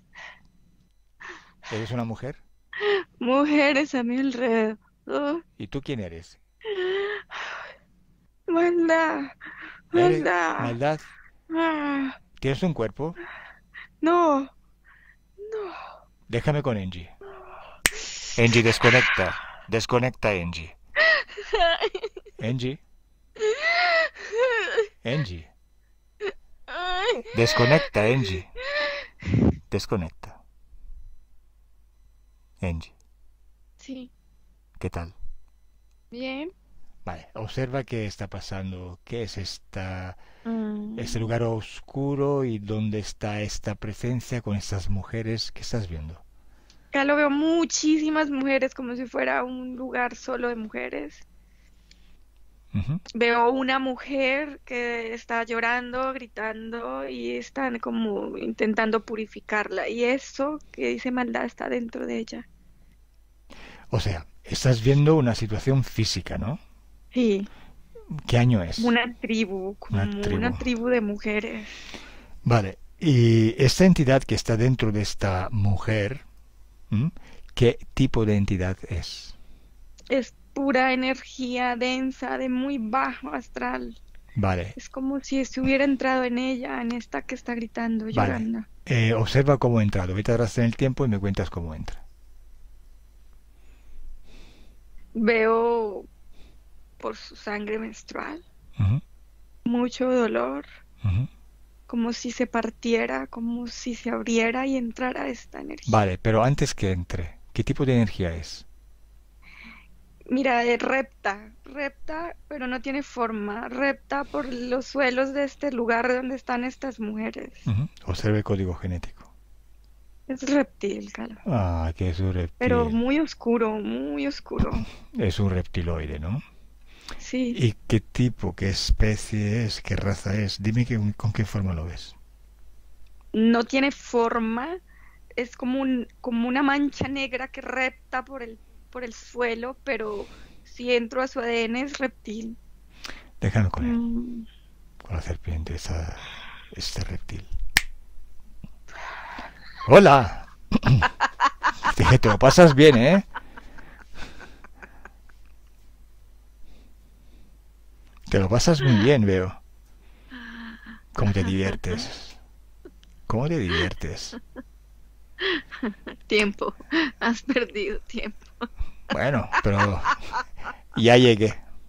¿Eres una mujer? mujeres a mi alrededor. ¿Y tú quién eres? Maldad, ¿Eres maldad. maldad? Ah, ¿Tienes un cuerpo? no, no. Déjame con Angie. Angie, desconecta. Desconecta, Angie. Angie. Angie. Ay. Desconecta, Angie. Desconecta. Angie, Sí, ¿qué tal? bien. Vale, observa qué está pasando. ¿Qué es esta, Mm. este lugar oscuro y dónde está esta presencia con estas mujeres que estás viendo? Acá lo veo muchísimas mujeres, como si fuera un lugar solo de mujeres. Ujú. Veo una mujer que está llorando, gritando y están como intentando purificarla. Y eso que dice maldad está dentro de ella. O sea, estás viendo una situación física, ¿no? Sí, ¿Qué año es? una tribu, como Una tribu. una tribu de mujeres. Vale, y esta entidad que está dentro de esta mujer, ¿m? ¿Qué tipo de entidad es? Es pura energía densa, de muy bajo astral. Vale, Es como si se hubiera entrado en ella, en esta que está gritando, vale. llorando. Eh, observa cómo ha entrado. Vete atrás en el tiempo y me cuentas cómo entra. Veo por su sangre menstrual Ujú, mucho dolor, ujú. como si se partiera, como si se abriera y entrara esta energía. Vale, pero antes que entre, ¿qué tipo de energía es? Mira, es repta, repta, pero no tiene forma, repta por los suelos de este lugar donde están estas mujeres. Ujú. Observa el código genético. Es reptil, claro, Ah, que es un reptil. pero muy oscuro, muy oscuro. Es un reptiloide, ¿no? Sí, ¿Y qué tipo, qué especie es, qué raza es? Dime que, con qué forma lo ves. no tiene forma, es como un, como una mancha negra que repta por el, por el suelo, pero si entro a su A D N es reptil. Déjame con él, Mm, con la serpiente, esa, este reptil. ¡Hola! Dije, te lo pasas bien, ¿eh? Te lo pasas muy bien, veo. ¿Cómo te diviertes? ¿Cómo te diviertes? tiempo, has perdido tiempo. Bueno, pero ya llegué.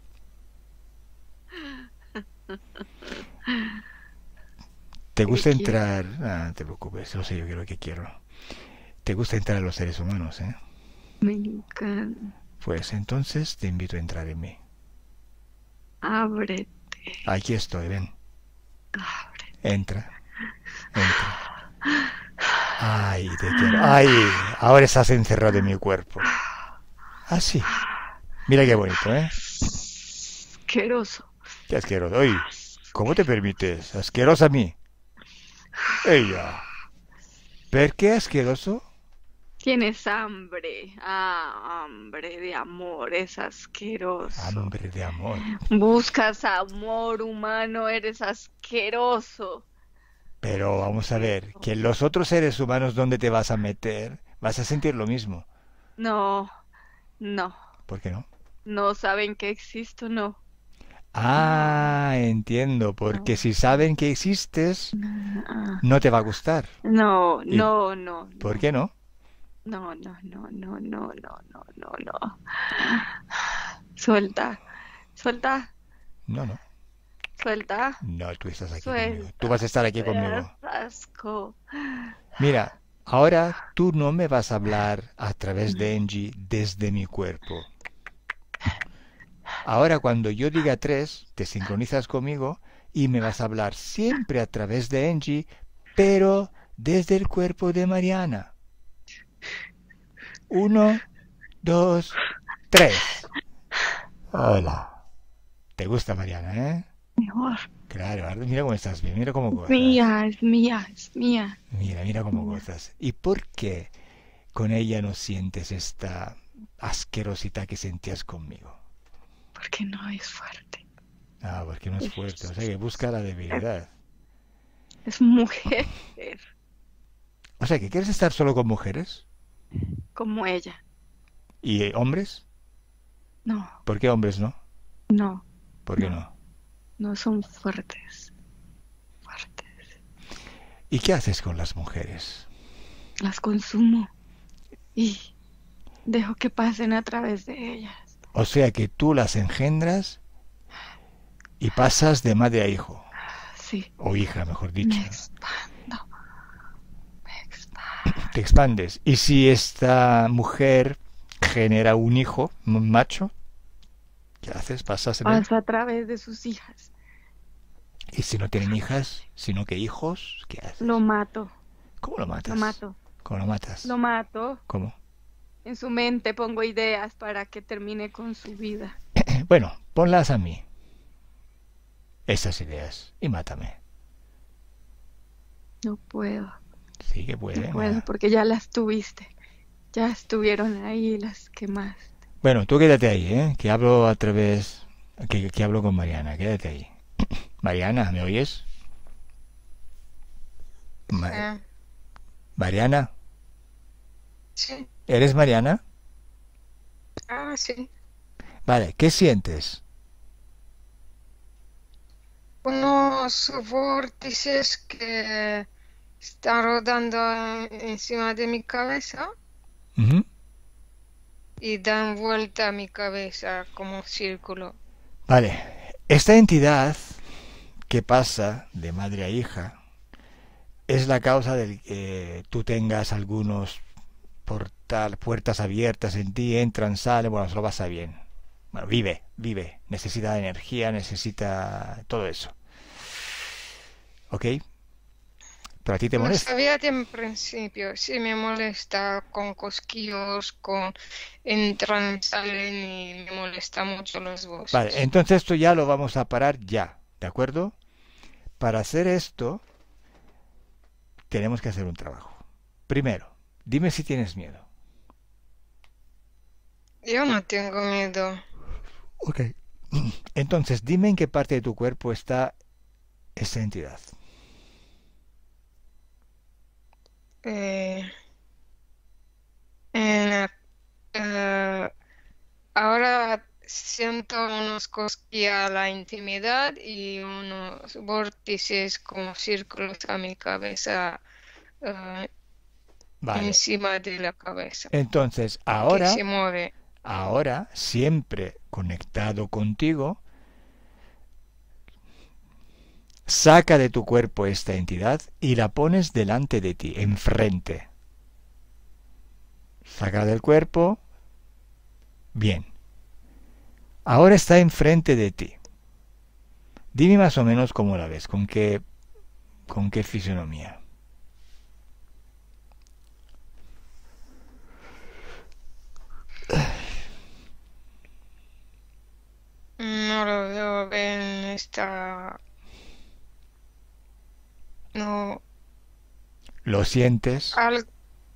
¿Te gusta ¿Qué quieres? entrar? Ah, no te preocupes, lo sé yo lo que quiero. ¿Te gusta entrar a los seres humanos, eh? Me encanta. Pues entonces te invito a entrar en mí. Ábrete, Aquí estoy, ven. ábrete. Entra. Entra. Ay, te quiero. Ay, ahora estás encerrado en mi cuerpo. Ah, sí. Mira qué bonito, ¿eh? Asqueroso. Qué asqueroso. Oye, ¿cómo te permites? Asquerosa a mí. Ella. ¿Per qué asqueroso? Tienes hambre. Ah, hambre de amor, es asqueroso. Hambre de amor. Buscas amor humano, eres asqueroso. Pero vamos a ver, que los otros seres humanos donde te vas a meter, vas a sentir lo mismo. No, no, ¿Por qué no? no saben que existo, no, no, Ah, entiendo, porque no, si saben que existes, no, no te va a gustar. no, ¿Y no, no, por no, qué no? no, no, no, no, no, no, no, no, no. Suelta, suelta, No, no. suelta, No, tú estás aquí conmigo. Tú vas a suelta. estar aquí Me das conmigo. asco. Mira, ahora tú no me vas a hablar a través de Angie desde mi cuerpo. Ahora cuando yo diga tres, te sincronizas conmigo y me vas a hablar siempre a través de Angie, pero desde el cuerpo de Mariana. Uno, dos, tres. Hola. ¿Te gusta Mariana, eh? Mejor. Claro, ahora mira cómo estás bien, mira cómo Es gozas. mía, es mía, es mía, Mira, mira es cómo mía. gozas. ¿Y por qué con ella no sientes esta asquerosidad que sentías conmigo? Porque no es fuerte. Ah, porque no es Es, fuerte, o sea que busca la es, debilidad. es mujer O sea que quieres estar solo con mujeres como ella. y eh, hombres. No, ¿Por qué hombres no? no, ¿Por qué no, no? no son fuertes, fuertes. ¿Y qué haces con las mujeres? Las consumo y dejo que pasen a través de ellas. O sea que tú las engendras y pasas de madre a hijo, Sí, o hija, mejor me dicho. expando, me expando. Te expandes. Y si esta mujer genera un hijo, un macho, ¿qué haces? ¿Pasas en él? Paso a través de sus hijas. Y si no tienen hijas, sino que hijos, ¿qué Lo haces? mato, ¿Cómo lo lo matas? mato, ¿Cómo lo lo matas? mato. ¿Cómo? En su mente pongo ideas para que termine con su vida. Bueno, ponlas a mí, esas ideas, y mátame. No puedo, Sí que no puede. puedo, Nada. porque ya las tuviste. Ya estuvieron ahí y las quemaste. Bueno, tú quédate ahí, ¿eh? Que hablo a través... Que, que hablo con Mariana, quédate ahí. Mariana, ¿me oyes? Ma- Sí, Mariana, sí. ¿eres Mariana? Ah, sí. Vale, ¿qué sientes? Unos vórtices que están rodando encima de mi cabeza Ujú. y dan vuelta a mi cabeza como círculo. Vale, esta entidad que pasa de madre a hija es la causa de que tú tengas algunos portal, puertas abiertas en ti, entran, salen, bueno, se lo pasa bien. Bueno, vive, vive, necesita energía, necesita todo eso. ¿Ok? Pero a ti te Lo molesta. sabía de en principio, sí me molesta con cosquillos, con entran, salen y me molesta mucho las Vale, voces. entonces esto ya lo vamos a parar ya, ¿de acuerdo? Para hacer esto tenemos que hacer un trabajo. Primero, dime si tienes miedo. Yo no tengo miedo. Ok. Entonces, dime en qué parte de tu cuerpo está esa entidad. Eh, en la- eh, ahora siento unos cosquillas a la intimidad y unos vórtices como círculos a mi cabeza, eh, Vale. encima de la cabeza, Entonces, que ahora, se mueve. ahora, siempre conectado contigo, saca de tu cuerpo esta entidad y la pones delante de ti, enfrente. Saca del cuerpo. Bien. Ahora está enfrente de ti. Dime más o menos cómo la ves, con qué, con qué fisonomía. No lo veo bien, está... No, ¿Lo sientes? al-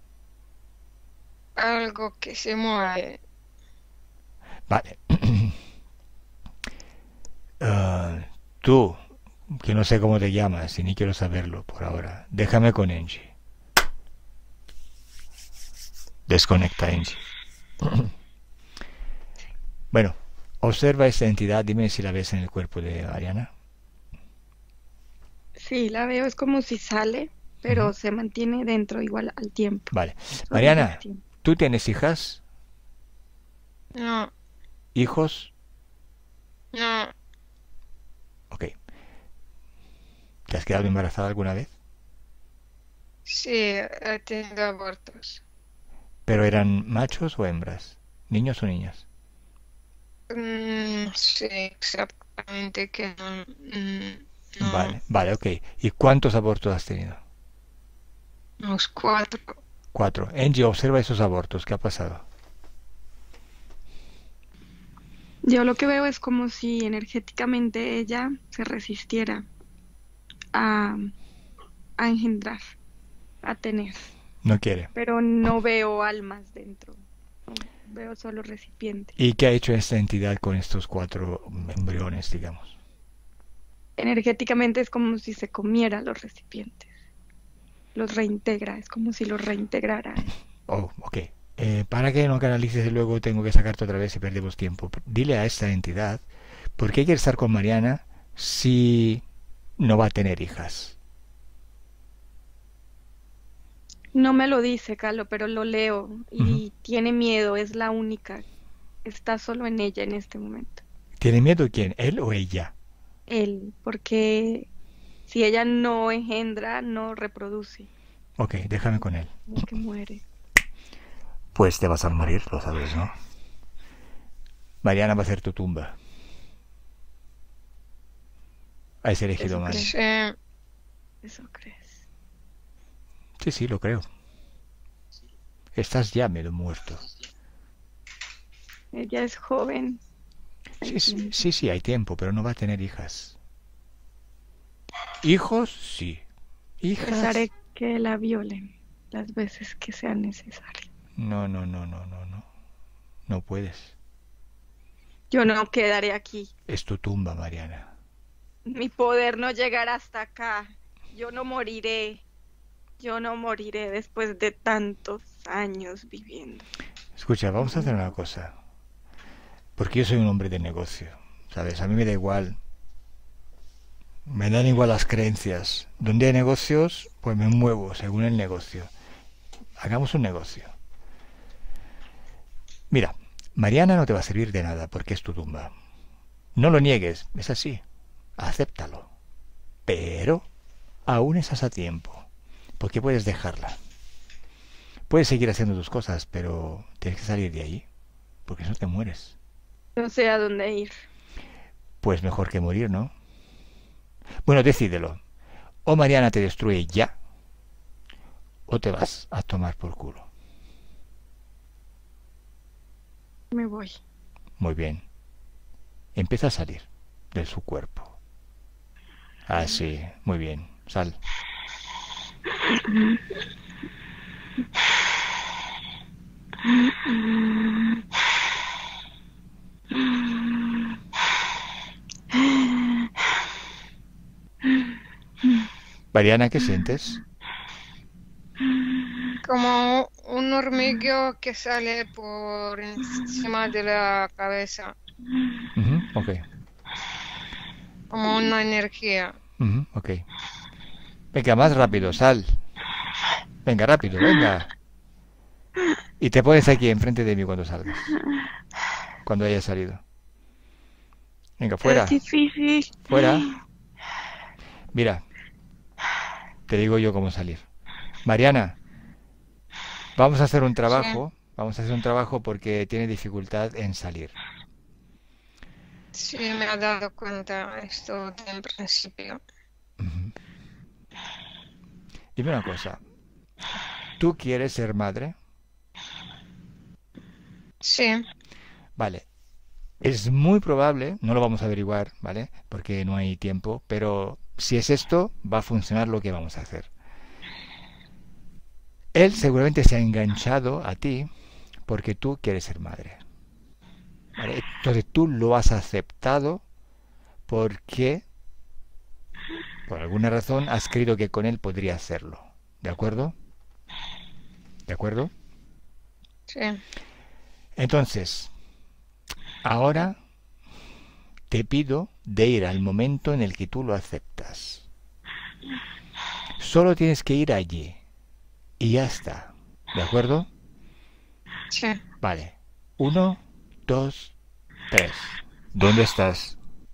algo que se mueve. Vale. Uh, tú, que no sé cómo te llamas y ni quiero saberlo por ahora. Déjame con Angie. Desconecta, Angie. Bueno, observa esta entidad. Dime si la ves en el cuerpo de Mariana. Sí, la veo, es como si sale, pero Ujú. se mantiene dentro igual al tiempo. Vale. Solo se Mariana, extiende. ¿tú tienes hijas? No, ¿Hijos? no, Ok. ¿Te has quedado embarazada alguna vez? sí, he tenido abortos. ¿Pero eran machos o hembras? ¿Niños o niñas? Mm, No sé exactamente que no, mm, no, Vale, vale, ok. ¿Y cuántos abortos has tenido? unos cuatro. Cuatro. Angie, observa esos abortos. ¿Qué ha pasado? Yo lo que veo es como si energéticamente ella se resistiera a, a engendrar, a tener, No quiere. pero no veo almas dentro, no, veo solo recipientes. ¿Y qué ha hecho esta entidad con estos cuatro embriones, digamos? Energéticamente es como si se comiera los recipientes, los reintegra, es como si los reintegrara. Oh, ok. Eh, para que no canalices y luego tengo que sacarte otra vez y perdemos tiempo. Dile a esta entidad, ¿por qué quiere estar con Mariana si no va a tener hijas? No me lo dice, Carlos, pero lo leo Ujú. y tiene miedo, es la única, está solo en ella en este momento. ¿Tiene miedo quién? ¿Él o ella? Él, porque si ella no engendra, no reproduce, Ok, déjame con él. como que muere. Pues te vas a morir, lo sabes, ¿no? Mariana va a ser tu tumba. Has elegido Eso mal. crees, Sí, eso crees. Sí, sí, lo creo. Estás ya medio muerto. Ella es joven, hay Sí, sí, tiempo. sí, sí, hay tiempo, pero no va a tener hijas. ¿Hijos? Sí. ¿Hijas? Rezaré que la violen las veces que sea necesario. No, no, no, no, no, no. No puedes. Yo no quedaré aquí. Es tu tumba, Mariana. Mi poder no llegará hasta acá. Yo no moriré. Yo no moriré después de tantos años viviendo. Escucha, vamos a hacer una cosa. Porque yo soy un hombre de negocio, ¿sabes? A mí me da igual. Me dan igual las creencias. Donde hay negocios, pues me muevo según el negocio. Hagamos un negocio. Mira, Mariana no te va a servir de nada porque es tu tumba. No lo niegues, es así. Acéptalo. Pero aún estás a tiempo. Porque puedes dejarla. Puedes seguir haciendo tus cosas, pero tienes que salir de ahí. Porque si no te mueres. No sé a dónde ir. Pues mejor que morir, ¿no? Bueno, decídelo. O Mariana te destruye ya, o te vas a tomar por culo. Me voy. Muy bien. Empieza a salir de su cuerpo. Así, muy bien. Sal. Mariana, ¿qué sientes? como un hormigueo que sale por encima de la cabeza, Ujú, ok. como una energía. Ujú, ok. Venga, más rápido, sal. Venga, rápido, venga. Y te pones aquí enfrente de mí cuando salgas. Cuando hayas salido. Venga, Es fuera. difícil. Fuera. Mira, te digo yo cómo salir. Mariana, vamos a hacer un Sí, trabajo. Vamos a hacer un trabajo porque tiene dificultad en salir. sí, me he dado cuenta esto de en principio. Ujú. Dime una cosa. ¿Tú quieres ser madre? Sí, Vale. Es muy probable, no lo vamos a averiguar, ¿vale? Porque no hay tiempo, pero si es esto, va a funcionar lo que vamos a hacer. Él seguramente se ha enganchado a ti porque tú quieres ser madre. ¿Vale? Entonces tú lo has aceptado porque Por alguna razón has creído que con él podría hacerlo. ¿De acuerdo? ¿De acuerdo? Sí. Entonces, ahora te pido de ir al momento en el que tú lo aceptas. Solo tienes que ir allí. Y ya está. ¿De acuerdo? Sí. Vale. Uno, dos, tres. ¿Dónde estás?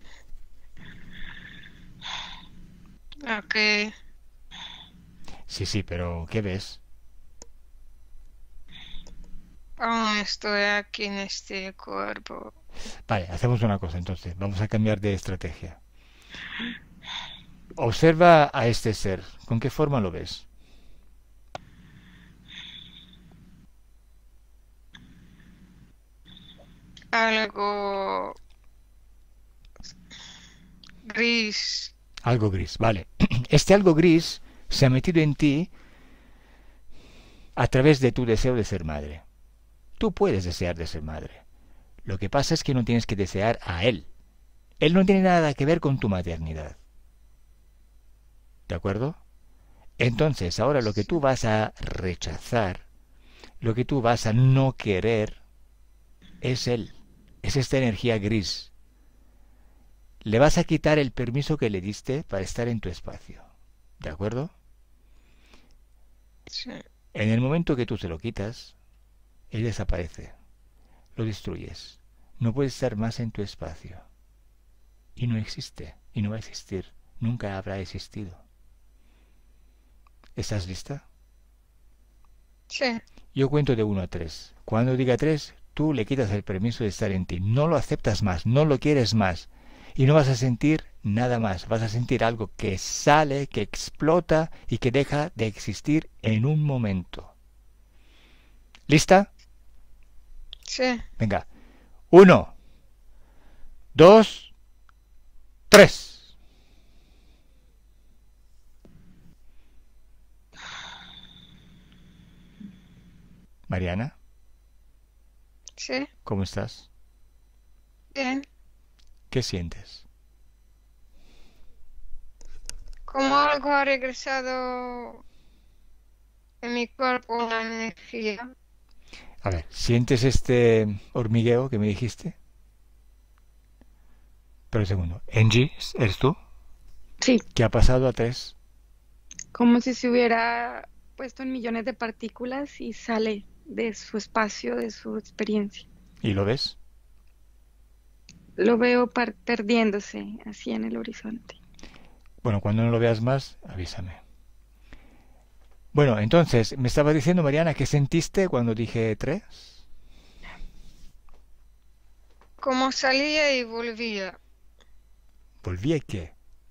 Ok. Sí, sí, pero ¿qué ves? Aún estoy aquí en este cuerpo. Vale, hacemos una cosa entonces. Vamos a cambiar de estrategia. Observa a este ser. ¿Con qué forma lo ves? Algo gris. Algo gris, vale. Este algo gris se ha metido en ti a través de tu deseo de ser madre. Tú puedes desear de ser madre. Lo que pasa es que no tienes que desear a él. Él no tiene nada que ver con tu maternidad. ¿De acuerdo? Entonces, ahora lo que tú vas a rechazar, lo que tú vas a no querer, es él. Es esta energía gris. Le vas a quitar el permiso que le diste para estar en tu espacio. ¿De acuerdo? Sí. En el momento que tú se lo quitas, él desaparece. Lo destruyes. No puede estar más en tu espacio. Y no existe. Y no va a existir. Nunca habrá existido. ¿Estás lista? Sí. Yo cuento de uno a tres. Cuando diga tres, tú le quitas el permiso de estar en ti. No lo aceptas más, no lo quieres más. Y no vas a sentir nada más. Vas a sentir algo que sale, que explota y que deja de existir en un momento. ¿Lista? Sí. Venga. Uno, dos, tres. Mariana, Sí. ¿cómo estás? Bien. ¿Qué sientes? Como algo ha regresado en mi cuerpo, una energía. A ver, ¿sientes este hormigueo que me dijiste? Pero un segundo. Angie, ¿eres tú? Sí, ¿Qué ha pasado a tres? como si se hubiera puesto en millones de partículas y sale de su espacio, de su experiencia. ¿Y lo ves? Lo veo par- perdiéndose así en el horizonte. Bueno, cuando no lo veas más, avísame. Bueno, entonces, me estaba diciendo, Mariana, ¿qué sentiste cuando dije tres? Como salía y volvía. ¿Volví a qué?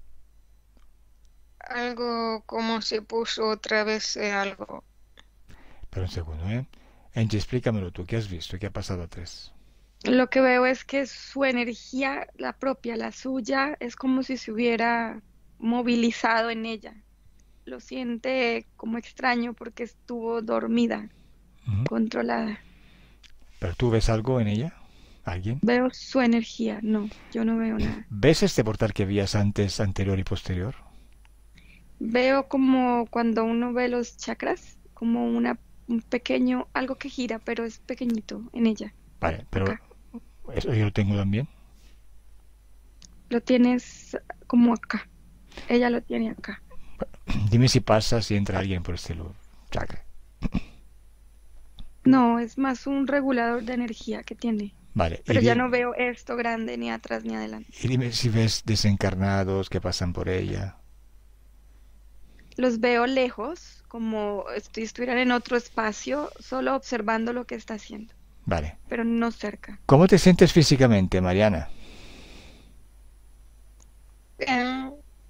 Algo como se puso otra vez eh, algo. Pero un segundo, ¿eh? Angie, explícamelo tú. ¿Qué has visto? ¿Qué ha pasado a tres? Lo que veo es que su energía, la propia, la suya, es como si se hubiera movilizado en ella. Lo siente como extraño porque estuvo dormida, Ujú. controlada. ¿Pero tú ves algo en ella? ¿Alguien? Veo su energía, no, yo no veo nada. ¿Ves este portal que veías antes, anterior y posterior? Veo como cuando uno ve los chakras, como una, un pequeño, algo que gira, pero es pequeñito en ella. Vale, pero Acá. eso yo lo tengo también. Lo tienes como acá. Ella lo tiene acá. Dime si pasa, si entra alguien por este lugar. Chakra. No, es más un regulador de energía que tiene. Vale, y, Pero ya di- no veo esto grande ni atrás ni adelante. y dime si ves desencarnados que pasan por ella. Los veo lejos, como si estuvieran en otro espacio, solo observando lo que está haciendo, Vale. pero no cerca. ¿Cómo te sientes físicamente, Mariana? Bien.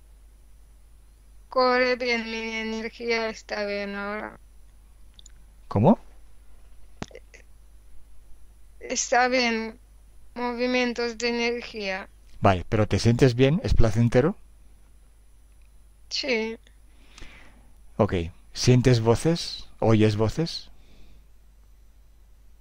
Corre bien, mi energía está bien ahora. ¿Cómo? Está bien. Movimientos de energía. Vale, pero ¿te sientes bien? ¿Es placentero? Sí. Ok. ¿Sientes voces? ¿Oyes voces?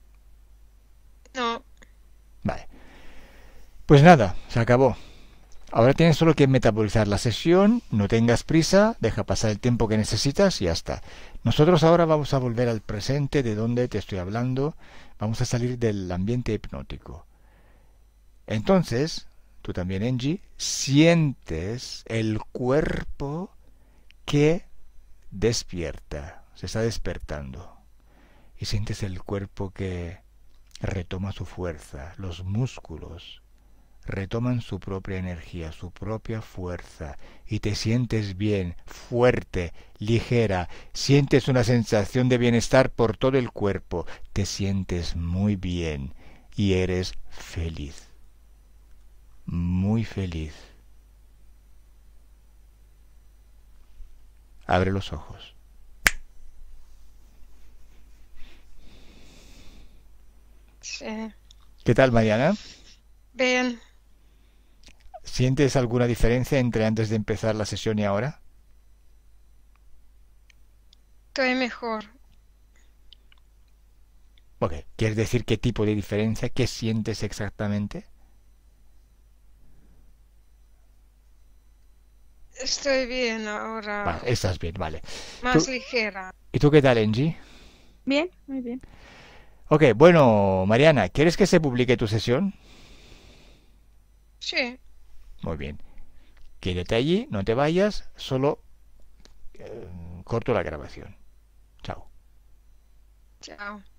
No. Vale. Pues nada, se acabó. Ahora tienes solo que metabolizar la sesión, no tengas prisa, deja pasar el tiempo que necesitas y ya está. Nosotros ahora vamos a volver al presente de donde te estoy hablando, vamos a salir del ambiente hipnótico. Entonces, tú también, Angie, sientes el cuerpo que despierta, se está despertando. Y sientes el cuerpo que retoma su fuerza, los músculos retoman su propia energía, su propia fuerza, y te sientes bien, fuerte, ligera, sientes una sensación de bienestar por todo el cuerpo, te sientes muy bien y eres feliz, muy feliz. Abre los ojos. Sí. ¿Qué tal, Mariana? Bien. ¿Sientes alguna diferencia entre antes de empezar la sesión y ahora? Estoy mejor. Ok, ¿quieres decir qué tipo de diferencia? ¿Qué sientes exactamente? Estoy bien ahora. Vale, estás bien, vale. Más ¿Tú- ligera. ¿Y tú qué tal, Angie? Bien, muy bien. Ok, bueno, Mariana, ¿quieres que se publique tu sesión? Sí. Muy bien. Quédate allí, no te vayas, solo eh, corto la grabación. Chao. Chao.